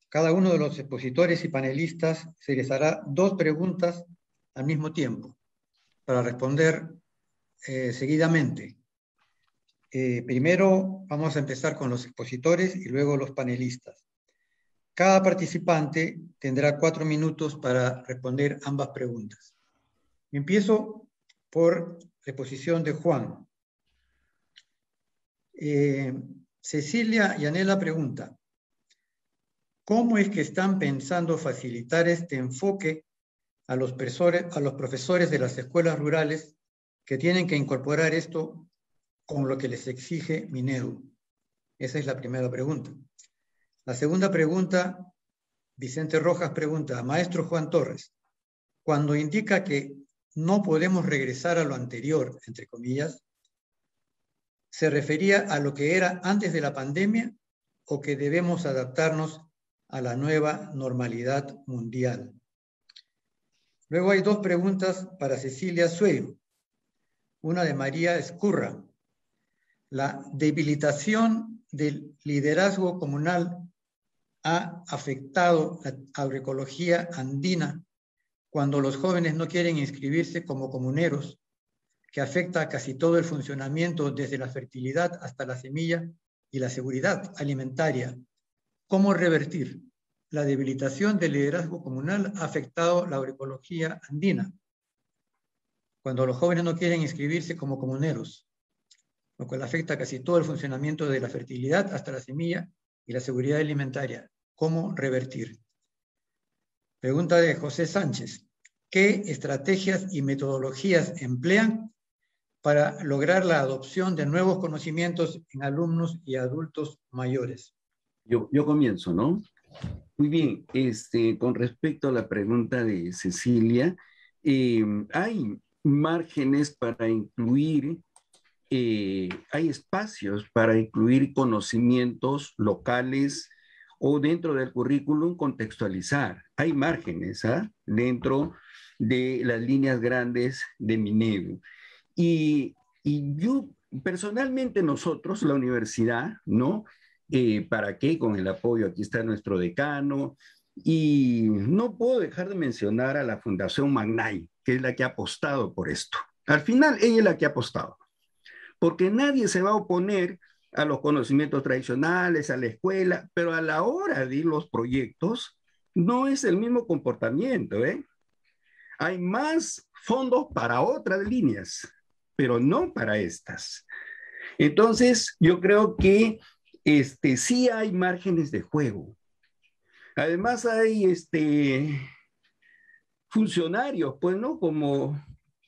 Cada uno de los expositores y panelistas se les hará 2 preguntas al mismo tiempo para responder seguidamente. Primero vamos a empezar con los expositores y luego los panelistas. Cada participante tendrá 4 minutos para responder ambas preguntas. Empiezo por la exposición de Juan. Cecilia Yanela pregunta: ¿cómo es que están pensando facilitar este enfoque a los profesores de las escuelas rurales que tienen que incorporar esto con lo que les exige Minedu? Esa es la primera pregunta. La segunda pregunta, Vicente Rojas pregunta: maestro Juan Torres, cuando indica que no podemos regresar a lo anterior, entre comillas, ¿se refería a lo que era antes de la pandemia o que debemos adaptarnos a la nueva normalidad mundial? Luego hay 2 preguntas para Cecilia Sueiro. Una de María Escurra. ¿La debilitación del liderazgo comunal ha afectado la agroecología andina cuando los jóvenes no quieren inscribirse como comuneros, que afecta a casi todo el funcionamiento desde la fertilidad hasta la semilla y la seguridad alimentaria? ¿Cómo revertir? La debilitación del liderazgo comunal ha afectado la agroecología andina cuando los jóvenes no quieren inscribirse como comuneros, lo cual afecta casi todo el funcionamiento de la fertilidad hasta la semilla y la seguridad alimentaria. ¿Cómo revertir? Pregunta de José Sánchez. ¿Qué estrategias y metodologías emplean para lograr la adopción de nuevos conocimientos en alumnos y adultos mayores? Yo comienzo, ¿no? Muy bien, con respecto a la pregunta de Cecilia, hay márgenes para incluir, hay espacios para incluir conocimientos locales o dentro del currículum contextualizar. Hay márgenes dentro de las líneas grandes de Minedu. Y yo, personalmente, nosotros, la universidad, ¿no? ¿Para qué? Con el apoyo, aquí está nuestro decano, y no puedo dejar de mencionar a la Fundación Magnay, que es la que ha apostado por esto. Al final, ella es la que ha apostado, porque nadie se va a oponer a los conocimientos tradicionales, a la escuela, pero a la hora de ir los proyectos, no es el mismo comportamiento, ¿eh? Hay más fondos para otras líneas, pero no para estas. Entonces, yo creo que sí hay márgenes de juego. Además hay funcionarios, pues, ¿no? Como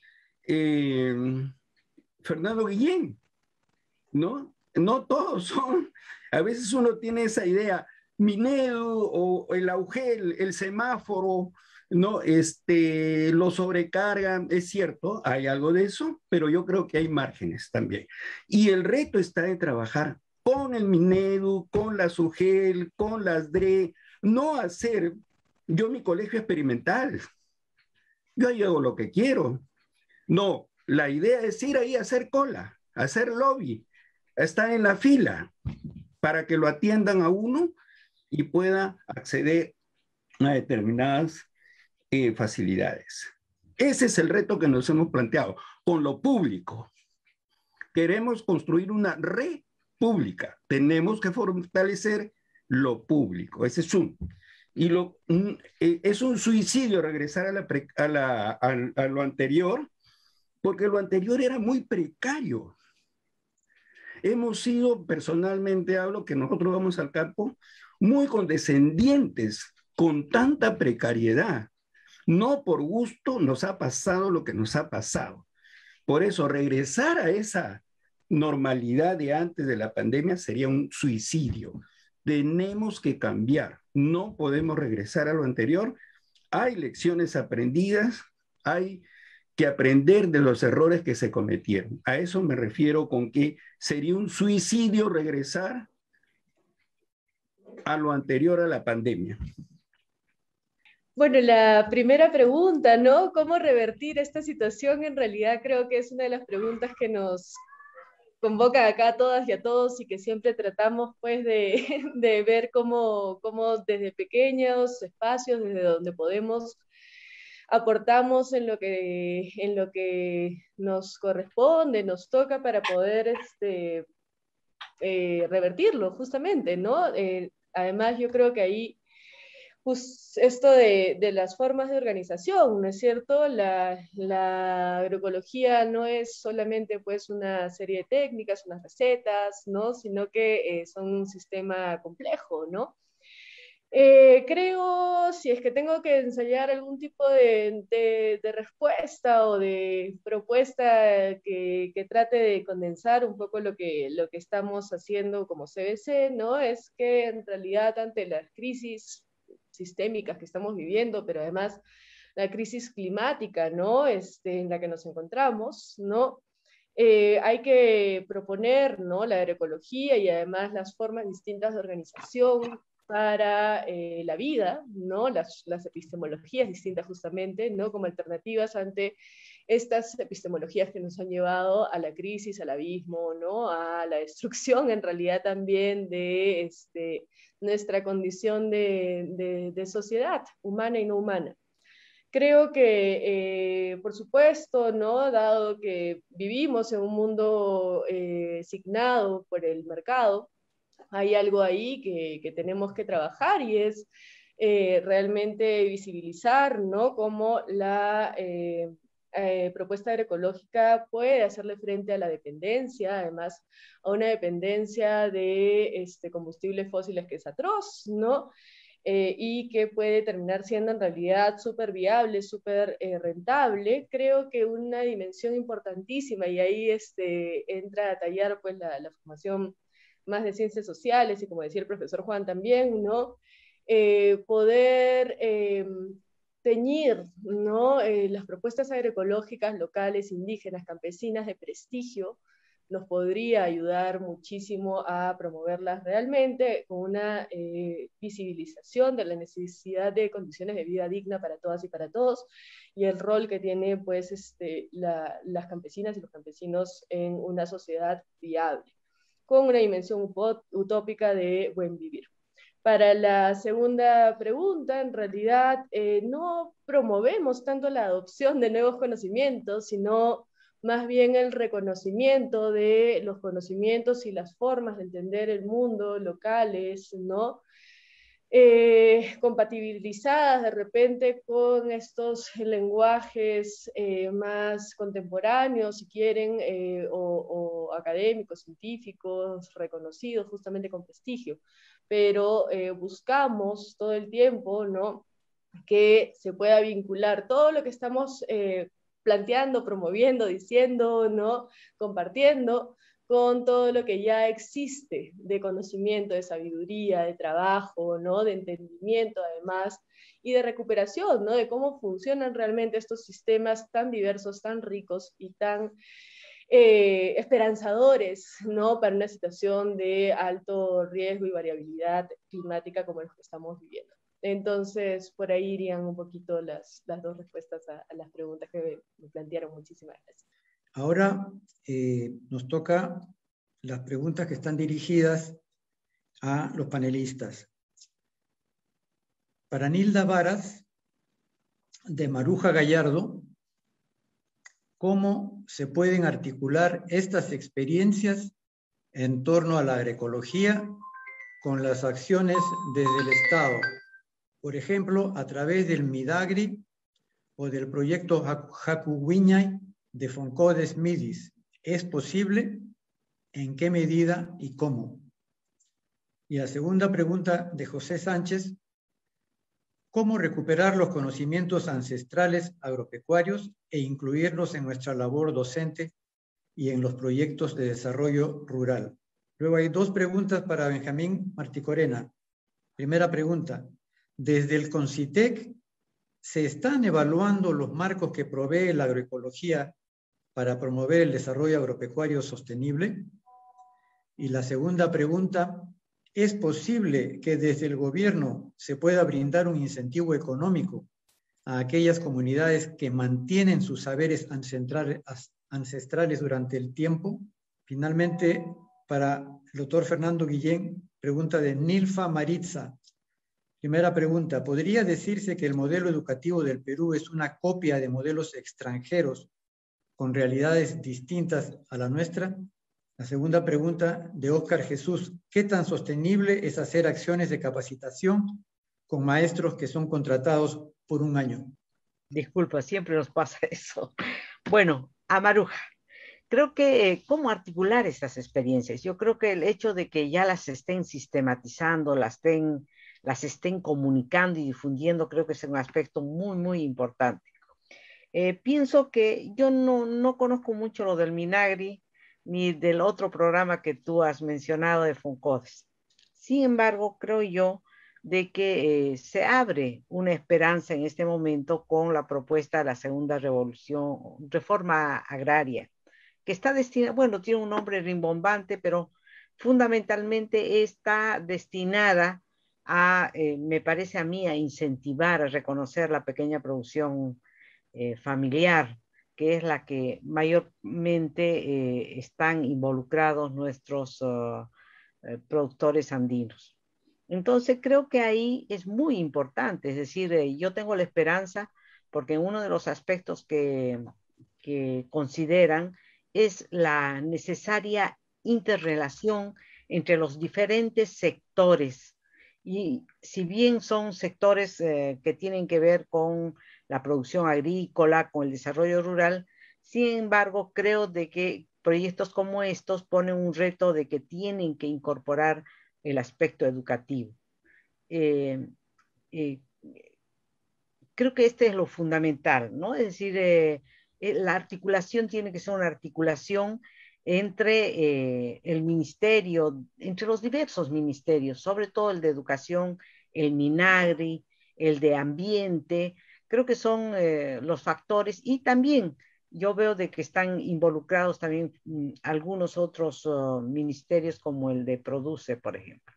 Fernando Guillén, ¿no? No todos son. A veces uno tiene esa idea, Minedu o el Augel, el semáforo, ¿no? Lo sobrecargan, es cierto, hay algo de eso, pero yo creo que hay márgenes también. Y el reto está en trabajar con el Minedu, con la SUGEL, con las DRE, no hacer, yo mi colegio experimental, yo ahí hago lo que quiero. No, la idea es ir ahí a hacer cola, a hacer lobby, a estar en la fila para que lo atiendan a uno y pueda acceder a determinadas facilidades. Ese es el reto que nos hemos planteado con lo público. Queremos construir una red pública. Tenemos que fortalecer lo público. Ese es un. Y es un suicidio regresar a lo anterior, porque lo anterior era muy precario. Hemos sido, personalmente hablo, que nosotros vamos al campo, muy condescendientes con tanta precariedad. No por gusto nos ha pasado lo que nos ha pasado. Por eso, regresar a esa normalidad de antes de la pandemia sería un suicidio. Tenemos que cambiar. No podemos regresar a lo anterior. Hay lecciones aprendidas, hay que aprender de los errores que se cometieron. A eso me refiero con que sería un suicidio regresar a lo anterior a la pandemia. Bueno, la primera pregunta, ¿no? ¿Cómo revertir esta situación? En realidad creo que es una de las preguntas que nos convocan acá a todas y a todos y que siempre tratamos pues de ver cómo desde pequeños espacios, desde donde podemos, aportamos en lo que nos corresponde, nos toca para poder revertirlo justamente, ¿no? Además yo creo que ahí pues esto de las formas de organización, ¿no es cierto? La agroecología no es solamente pues una serie de técnicas, unas recetas, ¿no? Sino que son un sistema complejo, ¿no? Creo, si es que tengo que ensayar algún tipo de respuesta o de propuesta que trate de condensar un poco lo que estamos haciendo como CBC, ¿no? Es que en realidad ante las crisis sistémicas que estamos viviendo, pero además la crisis climática, ¿no? En la que nos encontramos, ¿no? Hay que proponer, ¿no? La agroecología y además las formas distintas de organización para la vida, ¿no? Las epistemologías distintas justamente, ¿no? Como alternativas ante estas epistemologías que nos han llevado a la crisis, al abismo, ¿no? A la destrucción en realidad también de nuestra condición de sociedad, humana y no humana. Creo que, por supuesto, ¿no? Dado que vivimos en un mundo signado por el mercado, hay algo ahí que tenemos que trabajar y es realmente visibilizar, ¿no? Cómo la propuesta agroecológica puede hacerle frente a la dependencia, además a una dependencia de combustibles fósiles que es atroz, ¿no? Y que puede terminar siendo en realidad súper viable, súper rentable. Creo que una dimensión importantísima, y ahí entra a tallar pues, la formación más de ciencias sociales, y como decía el profesor Juan también, ¿no? Poder teñir, ¿no? Las propuestas agroecológicas locales, indígenas, campesinas de prestigio, nos podría ayudar muchísimo a promoverlas realmente con una visibilización de la necesidad de condiciones de vida digna para todas y para todos, y el rol que tiene pues, las campesinas y los campesinos en una sociedad viable, con una dimensión utópica de buen vivir. Para la segunda pregunta, en realidad no promovemos tanto la adopción de nuevos conocimientos, sino más bien el reconocimiento de los conocimientos y las formas de entender el mundo locales, ¿no? Compatibilizadas de repente con estos lenguajes más contemporáneos, si quieren, o académicos, científicos, reconocidos justamente con prestigio, pero buscamos todo el tiempo, ¿no? Que se pueda vincular todo lo que estamos planteando, promoviendo, diciendo, ¿no? Compartiendo, con todo lo que ya existe de conocimiento, de sabiduría, de trabajo, ¿no? De entendimiento además, y de recuperación, ¿no? De cómo funcionan realmente estos sistemas tan diversos, tan ricos y tan esperanzadores, ¿no? Para una situación de alto riesgo y variabilidad climática como los que estamos viviendo. Entonces, por ahí irían un poquito las dos respuestas a las preguntas que me plantearon. Muchísimas gracias. Ahora nos toca las preguntas que están dirigidas a los panelistas. Para Nilda Varas, de Maruja Gallardo, ¿cómo se pueden articular estas experiencias en torno a la agroecología con las acciones desde el Estado? Por ejemplo, a través del Midagri o del proyecto Hakuwiñay de Foncodes Midis. ¿Es posible? ¿En qué medida y cómo? Y la segunda pregunta de José Sánchez: ¿cómo recuperar los conocimientos ancestrales agropecuarios e incluirlos en nuestra labor docente y en los proyectos de desarrollo rural? Luego hay dos preguntas para Benjamín Marticorena. Primera pregunta: desde el CONCITEC, ¿se están evaluando los marcos que provee la agroecología para promover el desarrollo agropecuario sostenible? Y la segunda pregunta: ¿es posible que desde el gobierno se pueda brindar un incentivo económico a aquellas comunidades que mantienen sus saberes ancestrales durante el tiempo? Finalmente, para el doctor Fernando Guillén, pregunta de Nilfa Maritza. Primera pregunta, ¿podría decirse que el modelo educativo del Perú es una copia de modelos extranjeros con realidades distintas a la nuestra? La segunda pregunta de Óscar Jesús, ¿qué tan sostenible es hacer acciones de capacitación con maestros que son contratados por un año? Disculpa, siempre nos pasa eso. Bueno, Amaruja, creo que cómo articular estas experiencias. Yo creo que el hecho de que ya las estén sistematizando, las estén comunicando y difundiendo, creo que es un aspecto muy, muy importante. Pienso que yo no conozco mucho lo del Minagri ni del otro programa que tú has mencionado de Foncodes. Sin embargo, creo yo de que se abre una esperanza en este momento con la propuesta de la segunda reforma agraria, que está destinada, bueno, tiene un nombre rimbombante, pero fundamentalmente está destinada a, me parece a mí, a incentivar, a reconocer la pequeña producción familiar, que es la que mayormente están involucrados nuestros productores andinos. Entonces creo que ahí es muy importante, es decir, yo tengo la esperanza porque uno de los aspectos que consideran es la necesaria interrelación entre los diferentes sectores. Y si bien son sectores que tienen que ver con la producción agrícola, con el desarrollo rural, sin embargo, creo de que proyectos como estos ponen un reto de que tienen que incorporar el aspecto educativo. Eh, eh, Creo que este es lo fundamental, ¿no? Es decir, la articulación tiene que ser una articulación entre el ministerio, entre los diversos ministerios, sobre todo el de educación, el MINAGRI, el de ambiente, creo que son los factores y también yo veo de que están involucrados también algunos otros ministerios como el de Produce, por ejemplo.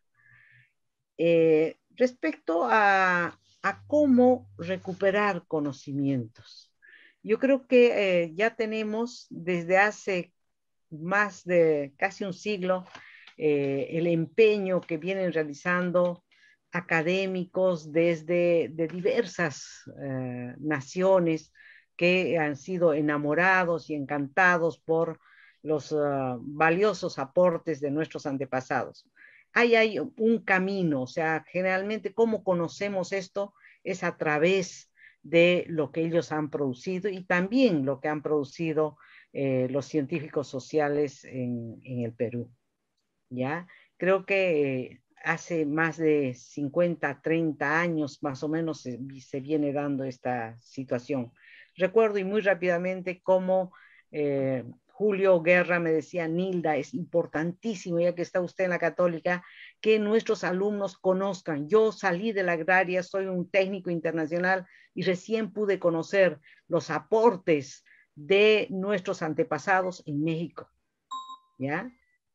Respecto a cómo recuperar conocimientos. Yo creo que ya tenemos desde hace más de casi un siglo el empeño que vienen realizando académicos desde de diversas naciones que han sido enamorados y encantados por los valiosos aportes de nuestros antepasados. Hay un camino, o sea, generalmente cómo conocemos esto es a través de lo que ellos han producido y también lo que han producido los científicos sociales en el Perú. ¿Ya? Creo que hace más de 50, 30 años más o menos se viene dando esta situación. Recuerdo y muy rápidamente cómo Julio Guerra me decía, Nilda, es importantísimo, ya que está usted en la Católica, que nuestros alumnos conozcan. Yo salí de la agraria, soy un técnico internacional y recién pude conocer los aportes de nuestros antepasados en México. ¿Ya?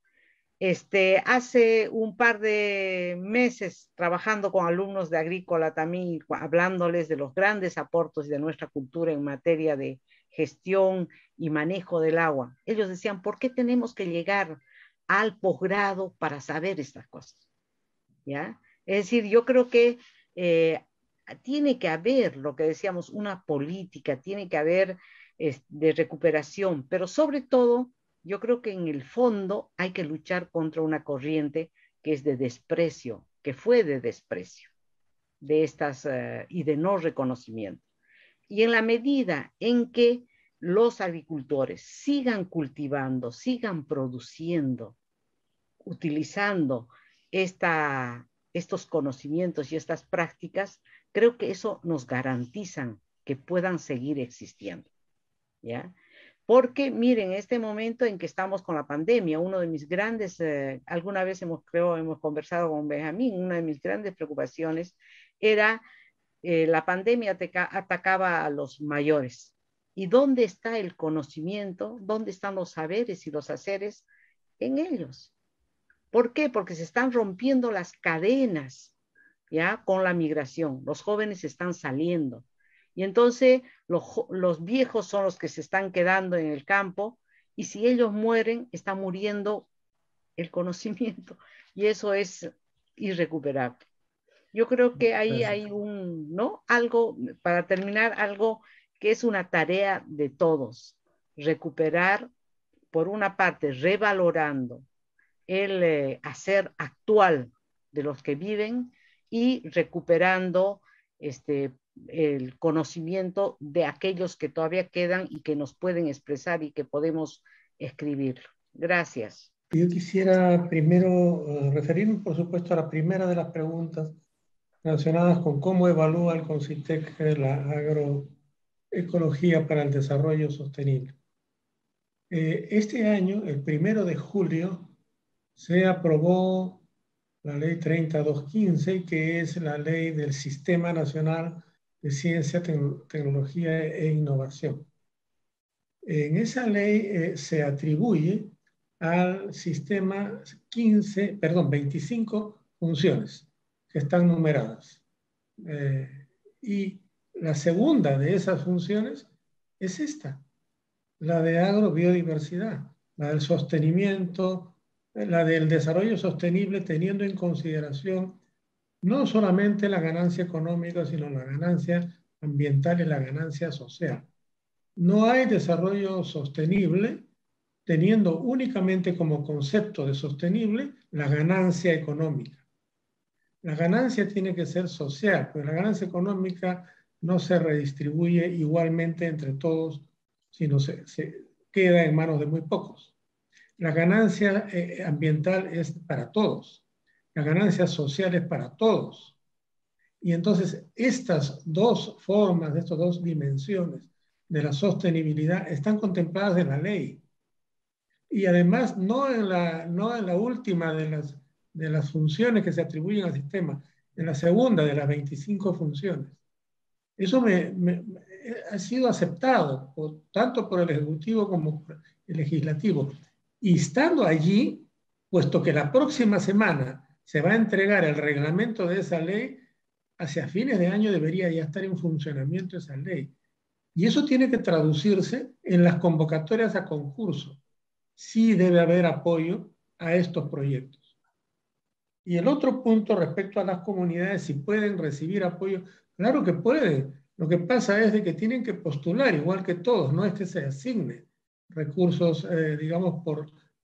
Hace un par de meses trabajando con alumnos de agrícola también, hablándoles de los grandes aportes de nuestra cultura en materia de gestión y manejo del agua. Ellos decían, ¿por qué tenemos que llegar al posgrado para saber estas cosas? ¿Ya? Es decir, yo creo que tiene que haber, lo que decíamos, una política, tiene que haber de recuperación, pero sobre todo, yo creo que en el fondo hay que luchar contra una corriente que es de desprecio, que fue de desprecio de estas y de no reconocimiento. Y en la medida en que los agricultores sigan cultivando, sigan produciendo, utilizando estos conocimientos y estas prácticas, creo que eso nos garantizan que puedan seguir existiendo. ¿Ya? Porque miren, este momento en que estamos con la pandemia, uno de mis grandes, alguna vez hemos conversado con Benjamín, una de mis grandes preocupaciones era la pandemia atacaba a los mayores. ¿Y dónde está el conocimiento? ¿Dónde están los saberes y los haceres? En ellos. ¿Por qué? Porque se están rompiendo las cadenas, ¿ya? Con la migración. Los jóvenes están saliendo. Y entonces los viejos son los que se están quedando en el campo y si ellos mueren, está muriendo el conocimiento, y eso es irrecuperable. Yo creo que ahí hay ¿no? Algo, para terminar, algo que es una tarea de todos, recuperar, por una parte, revalorando el hacer actual de los que viven y recuperando el conocimiento de aquellos que todavía quedan y que nos pueden expresar y que podemos escribir. Gracias. Yo quisiera primero referirme, por supuesto, a la primera de las preguntas relacionadas con cómo evalúa el CONCITEC la agroecología para el desarrollo sostenible. Este año, el 1 de julio, se aprobó la ley 30215, que es la ley del Sistema Nacional de Ciencia, Tecnología e Innovación. En esa ley se atribuye al sistema 25 funciones que están numeradas. Y la segunda de esas funciones es esta, la de agrobiodiversidad, la del sostenimiento, la del desarrollo sostenible, teniendo en consideración no solamente la ganancia económica, sino la ganancia ambiental y la ganancia social. No hay desarrollo sostenible teniendo únicamente como concepto de sostenible la ganancia económica. La ganancia tiene que ser social, pero la ganancia económica no se redistribuye igualmente entre todos, sino se queda en manos de muy pocos. La ganancia ambiental es para todos, la ganancia social es para todos. Y entonces estas dos formas, estas dos dimensiones de la sostenibilidad están contempladas en la ley. Y además no en la última de las funciones que se atribuyen al sistema, en la segunda de las 25 funciones. Eso ha sido aceptado tanto por el Ejecutivo como por el Legislativo. Y estando allí, puesto que la próxima semana se va a entregar el reglamento de esa ley, hacia fines de año debería ya estar en funcionamiento esa ley. Y eso tiene que traducirse en las convocatorias a concurso. Sí debe haber apoyo a estos proyectos. Y el otro punto respecto a las comunidades, si pueden recibir apoyo, claro que pueden. Lo que pasa es de que tienen que postular igual que todos, no es que se asigne recursos, digamos, por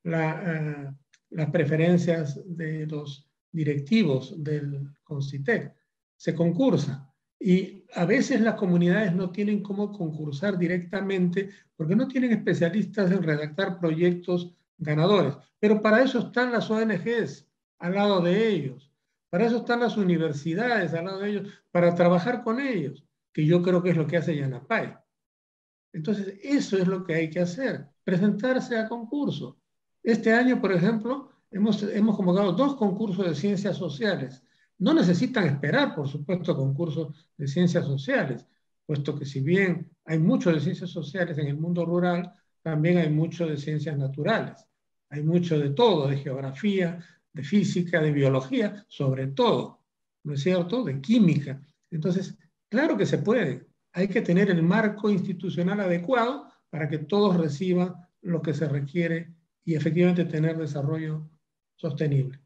las preferencias de los directivos del CONCITEC. Se concursa. Y a veces las comunidades no tienen cómo concursar directamente porque no tienen especialistas en redactar proyectos ganadores. Pero para eso están las ONGs al lado de ellos. Para eso están las universidades al lado de ellos, para trabajar con ellos, que yo creo que es lo que hace Yanapay. Entonces, eso es lo que hay que hacer, presentarse a concurso. Este año, por ejemplo, hemos convocado 2 concursos de ciencias sociales. No necesitan esperar, por supuesto, concursos de ciencias sociales, puesto que si bien hay mucho de ciencias sociales en el mundo rural, también hay mucho de ciencias naturales. Hay mucho de todo, de geografía, de física, de biología, sobre todo, ¿no es cierto?, de química. Entonces, claro que se puede. Hay que tener el marco institucional adecuado para que todos reciban lo que se requiere y efectivamente tener desarrollo sostenible.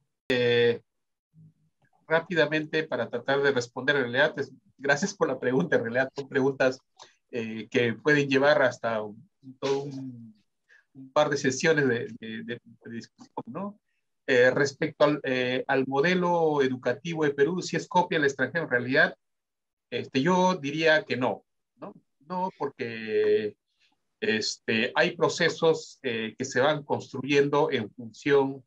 Rápidamente, para tratar de responder, en realidad, gracias por la pregunta. En realidad son preguntas que pueden llevar hasta todo un par de sesiones de discusión, ¿no? Respecto al modelo educativo de Perú, si es copia del extranjero, en realidad, yo diría que no, ¿no? No, porque hay procesos que se van construyendo en función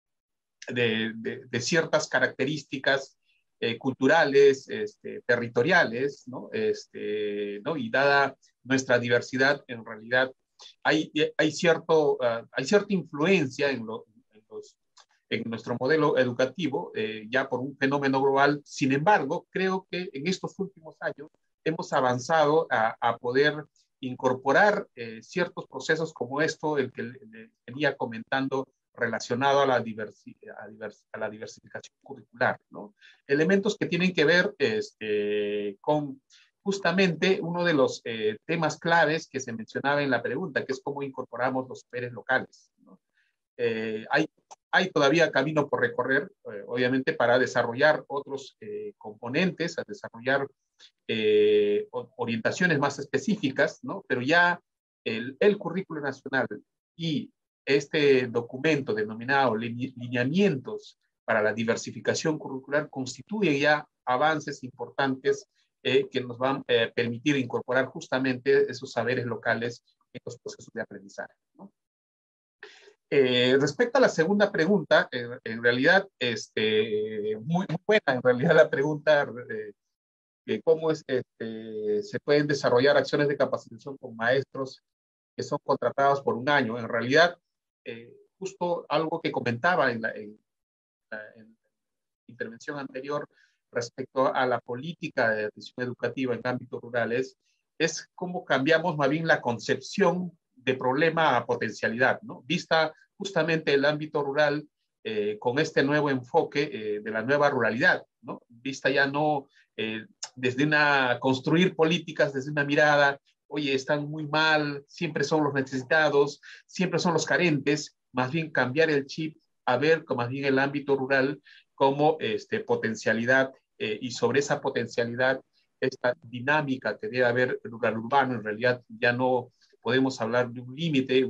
de ciertas características culturales, territoriales, ¿no? ¿no? Y dada nuestra diversidad, en realidad hay cierta influencia en nuestro modelo educativo, ya por un fenómeno global. Sin embargo, creo que en estos últimos años hemos avanzado a poder incorporar ciertos procesos como esto, el que le venía comentando, relacionado a la diversificación curricular, ¿no? Elementos que tienen que ver con justamente uno de los temas claves que se mencionaba en la pregunta, que es cómo incorporamos los saberes locales, ¿no? Hay todavía camino por recorrer, obviamente, para desarrollar otros componentes, a desarrollar orientaciones más específicas, ¿no? Pero ya el currículo nacional y este documento denominado lineamientos para la diversificación curricular constituyen ya avances importantes que nos van a permitir incorporar justamente esos saberes locales en los procesos de aprendizaje, ¿no? Respecto a la segunda pregunta, en realidad, muy buena en realidad la pregunta, cómo se pueden desarrollar acciones de capacitación con maestros que son contratados por un año. En realidad, justo algo que comentaba en la intervención anterior respecto a la política de atención educativa en ámbitos rurales, es cómo cambiamos más bien la concepción de problema a potencialidad, ¿no? Vista justamente el ámbito rural con este nuevo enfoque de la nueva ruralidad, ¿no? Vista ya no desde construir políticas desde una mirada, oye, están muy mal, siempre son los necesitados, siempre son los carentes, más bien cambiar el chip a ver más bien el ámbito rural como potencialidad y sobre esa potencialidad, esta dinámica que debe haber rural urbano, en realidad ya no podemos hablar de un límite,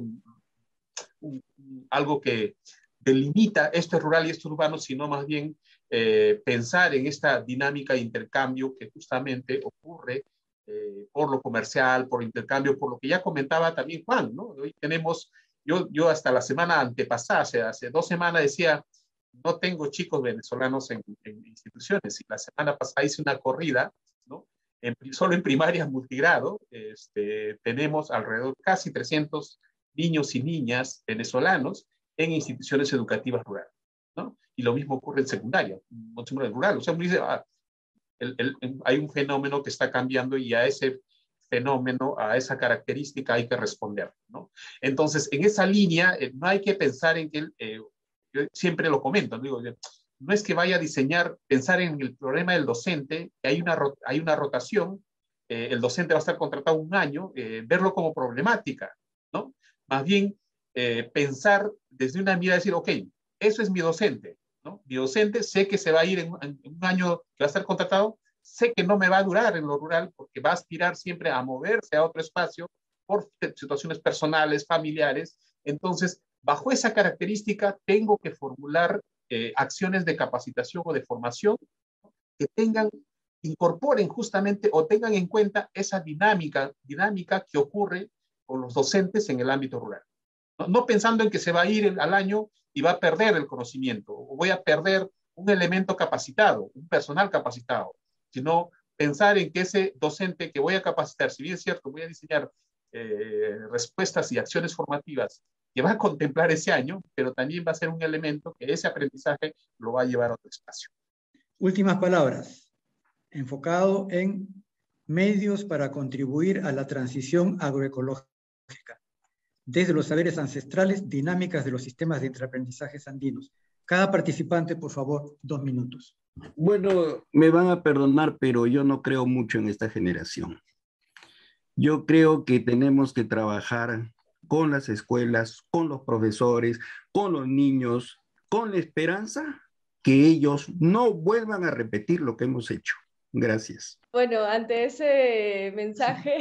algo que delimita esto es rural y esto es urbano, sino más bien pensar en esta dinámica de intercambio que justamente ocurre por lo comercial, por intercambio, por lo que ya comentaba también Juan, ¿no? Hoy tenemos, yo hasta la semana antepasada, hace 2 semanas decía, no tengo chicos venezolanos en instituciones, y la semana pasada hice una corrida, ¿no? Solo en primaria multigrado, tenemos alrededor casi 300 niños y niñas venezolanos en instituciones educativas rurales, ¿no? Y lo mismo ocurre en secundaria, en rural. O sea, uno dice, hay un fenómeno que está cambiando y a ese fenómeno, a esa característica hay que responder, ¿no? Entonces, en esa línea, no hay que pensar en que, yo siempre lo comento, digo, no es que vaya a diseñar, pensar en el problema del docente, que hay una rotación, el docente va a estar contratado un año, verlo como problemática, ¿no? Más bien, pensar desde una mirada, decir, ok, eso es mi docente, ¿no? Mi docente sé que se va a ir en un año que va a estar contratado, sé que no me va a durar en lo rural porque va a aspirar siempre a moverse a otro espacio por situaciones personales, familiares. Entonces, bajo esa característica, tengo que formular acciones de capacitación o de formación que incorporen justamente o tengan en cuenta esa dinámica que ocurre con los docentes en el ámbito rural. No pensando en que se va a ir al año y va a perder el conocimiento, o voy a perder un elemento capacitado, un personal capacitado, sino pensar en que ese docente que voy a capacitar, si bien es cierto, voy a diseñar respuestas y acciones formativas que va a contemplar ese año, pero también va a ser un elemento que ese aprendizaje lo va a llevar a otro espacio. Últimas palabras, enfocado en medios para contribuir a la transición agroecológica, desde los saberes ancestrales, dinámicas de los sistemas de intraaprendizajes andinos. Cada participante, por favor, 2 minutos. Bueno, me van a perdonar, pero yo no creo mucho en esta generación. Yo creo que tenemos que trabajar con las escuelas, con los profesores, con los niños, con la esperanza que ellos no vuelvan a repetir lo que hemos hecho. Gracias. Bueno, ante ese mensaje,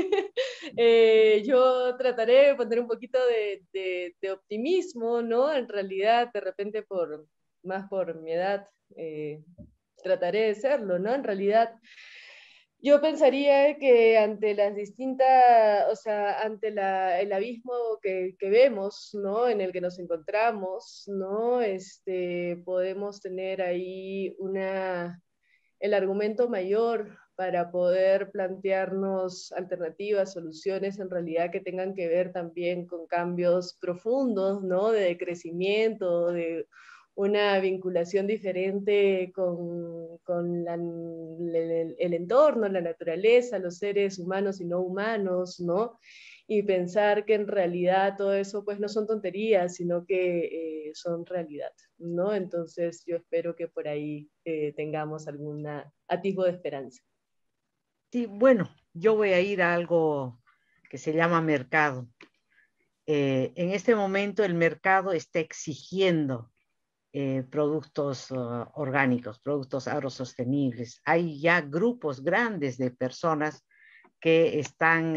yo trataré de poner un poquito de optimismo, ¿no? En realidad, de repente, más por mi edad, trataré de serlo, ¿no? En realidad, yo pensaría que ante las distintas, o sea, ante el abismo que vemos, ¿no? En el que nos encontramos, ¿no? Podemos tener ahí el argumento mayor para poder plantearnos alternativas, soluciones en realidad que tengan que ver también con cambios profundos, ¿no? De crecimiento, de una vinculación diferente con el entorno, la naturaleza, los seres humanos y no humanos, ¿no? Y pensar que en realidad todo eso pues no son tonterías, sino que son realidad, ¿no? Entonces yo espero que por ahí tengamos algún atisbo de esperanza. Sí, bueno, yo voy a ir a algo que se llama mercado. En este momento el mercado está exigiendo productos orgánicos, productos agrosostenibles. Hay ya grupos grandes de personas que están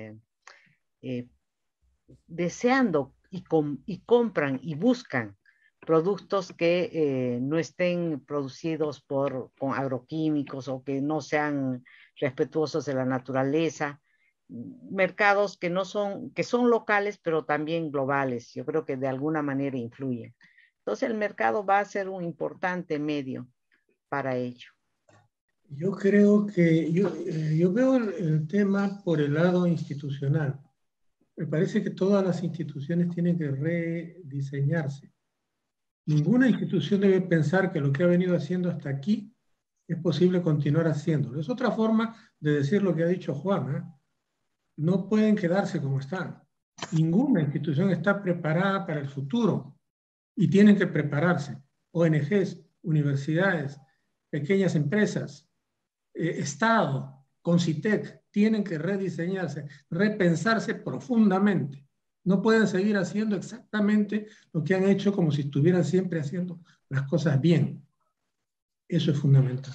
deseando y compran y buscan productos que no estén producidos con agroquímicos o que no sean respetuosos de la naturaleza. Mercados que son locales, pero también globales. Yo creo que de alguna manera influyen. Entonces el mercado va a ser un importante medio para ello. Yo creo que yo veo el tema por el lado institucional. Me parece que todas las instituciones tienen que rediseñarse. Ninguna institución debe pensar que lo que ha venido haciendo hasta aquí es posible continuar haciéndolo. Es otra forma de decir lo que ha dicho Juan, ¿eh? No pueden quedarse como están. Ninguna institución está preparada para el futuro y tienen que prepararse. ONGs, universidades, pequeñas empresas, Estado, CONCITEC, tienen que rediseñarse, repensarse profundamente. No pueden seguir haciendo exactamente lo que han hecho como si estuvieran siempre haciendo las cosas bien. Eso es fundamental.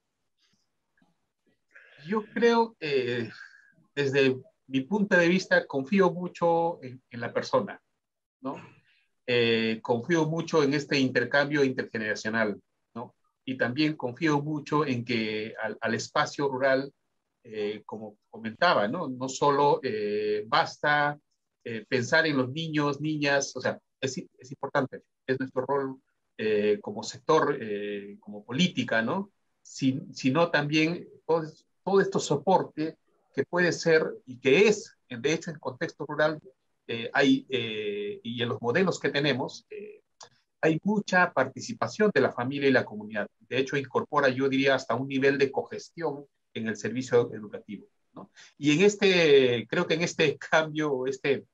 Yo creo, desde mi punto de vista, confío mucho en la persona, ¿no? Confío mucho en este intercambio intergeneracional, ¿no? Y también confío mucho en que al espacio rural, como comentaba, ¿no? No solo basta pensar en los niños, niñas, o sea, es importante, es nuestro rol como sector, como política, ¿no? Sino también todo esto soporte que puede ser y que es, de hecho, en contexto rural, y en los modelos que tenemos, hay mucha participación de la familia y la comunidad. De hecho, incorpora, yo diría, hasta un nivel de cogestión en el servicio educativo, ¿no? Y creo que en este cambio,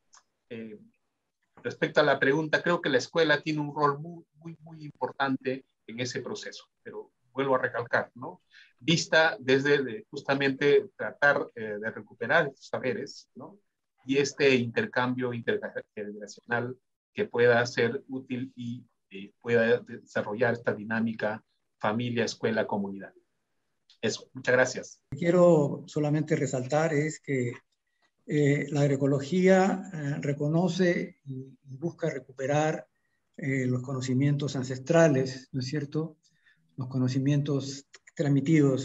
respecto a la pregunta, creo que la escuela tiene un rol muy, muy, muy importante en ese proceso. Pero vuelvo a recalcar, ¿no? Vista desde justamente tratar de recuperar estos saberes, ¿no? Y este intercambio intergeneracional que pueda ser útil y pueda desarrollar esta dinámica familia, escuela, comunidad. Eso, muchas gracias. Quiero solamente resaltar es que la agroecología reconoce y busca recuperar los conocimientos ancestrales, ¿no es cierto? Los conocimientos transmitidos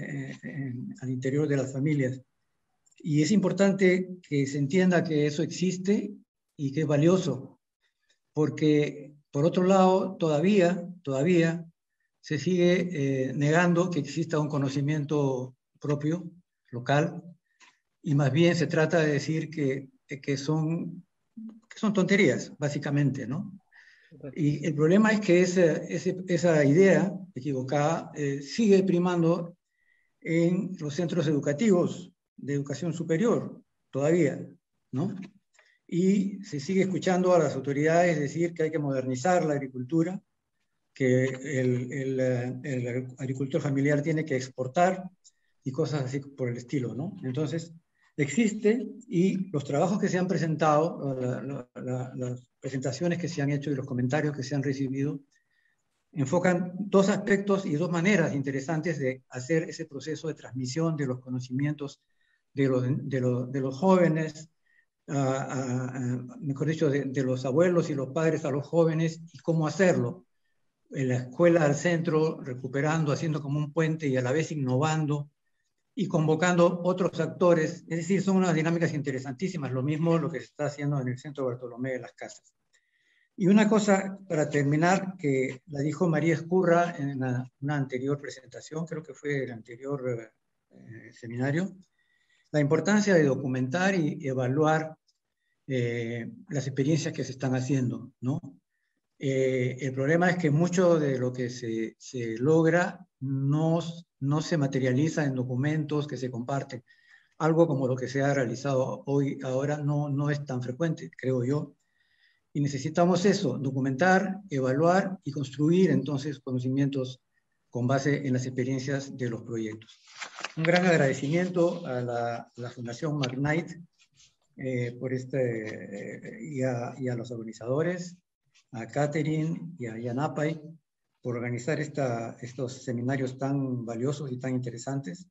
al interior de las familias. Y es importante que se entienda que eso existe y que es valioso, porque por otro lado todavía se sigue negando que exista un conocimiento propio, local, y más bien se trata de decir que son tonterías, básicamente, ¿no? Y el problema es que esa idea equivocada sigue primando en los centros educativos de educación superior, todavía, ¿no? Y se sigue escuchando a las autoridades decir que hay que modernizar la agricultura, que el agricultor familiar tiene que exportar y cosas así por el estilo, ¿no? Entonces, existe, y los trabajos que se han presentado, las presentaciones que se han hecho y los comentarios que se han recibido, enfocan dos aspectos y dos maneras interesantes de hacer ese proceso de transmisión de los conocimientos de los jóvenes, mejor dicho, de los abuelos y los padres a los jóvenes, y cómo hacerlo. En la escuela al centro, recuperando, haciendo como un puente y a la vez innovando y convocando otros actores. Es decir, son unas dinámicas interesantísimas, lo mismo lo que se está haciendo en el Centro Bartolomé de las Casas. Y una cosa para terminar, que la dijo María Escurra en una anterior presentación, creo que fue el anterior seminario, la importancia de documentar y evaluar las experiencias que se están haciendo, ¿no? El problema es que mucho de lo que se logra no se materializa en documentos que se comparten. Algo como lo que se ha realizado ahora no es tan frecuente, creo yo. Y necesitamos eso, documentar, evaluar y construir entonces conocimientos con base en las experiencias de los proyectos. Un gran agradecimiento a la Fundación McKnight por y a los organizadores, a Catherine y a Yanapay, por organizar estos seminarios tan valiosos y tan interesantes.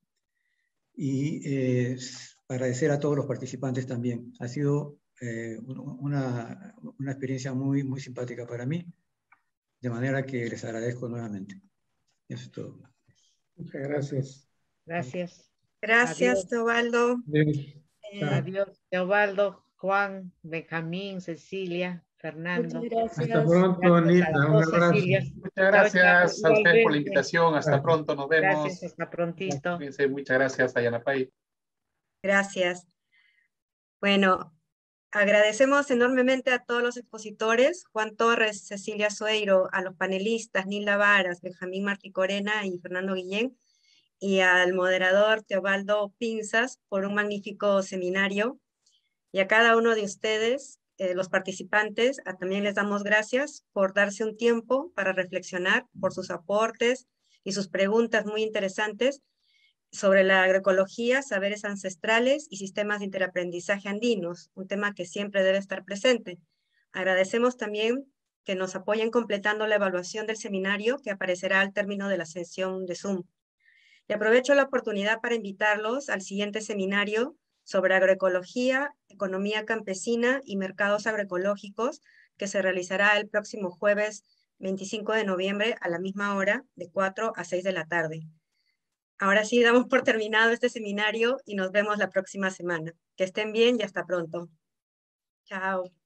Y agradecer a todos los participantes también. Ha sido una experiencia muy, muy simpática para mí, de manera que les agradezco nuevamente. Eso es todo. Muchas gracias. Gracias. Gracias, Adiós. Teobaldo. Adiós, Teobaldo, Juan, Benjamín, Cecilia, Fernando. Muchas gracias. Hasta pronto, Nilda. Un abrazo. Muchas gracias a usted por la invitación. Hasta pronto, nos vemos. Gracias, hasta prontito. Muchas gracias a Yanapay. Gracias. Bueno, agradecemos enormemente a todos los expositores, Juan Torres, Cecilia Sueiro, a los panelistas, Nilda Varas, Benjamín Martí Corena y Fernando Guillén, y al moderador Teobaldo Pinzas por un magnífico seminario. Y a cada uno de ustedes, los participantes, también les damos gracias por darse un tiempo para reflexionar, por sus aportes y sus preguntas muy interesantes sobre la agroecología, saberes ancestrales y sistemas de interaprendizaje andinos, un tema que siempre debe estar presente. Agradecemos también que nos apoyen completando la evaluación del seminario que aparecerá al término de la sesión de Zoom. Y aprovecho la oportunidad para invitarlos al siguiente seminario sobre agroecología, economía campesina y mercados agroecológicos, que se realizará el próximo jueves 25 de noviembre a la misma hora, de 4 a 6 de la tarde. Ahora sí, damos por terminado este seminario y nos vemos la próxima semana. Que estén bien y hasta pronto. Chao.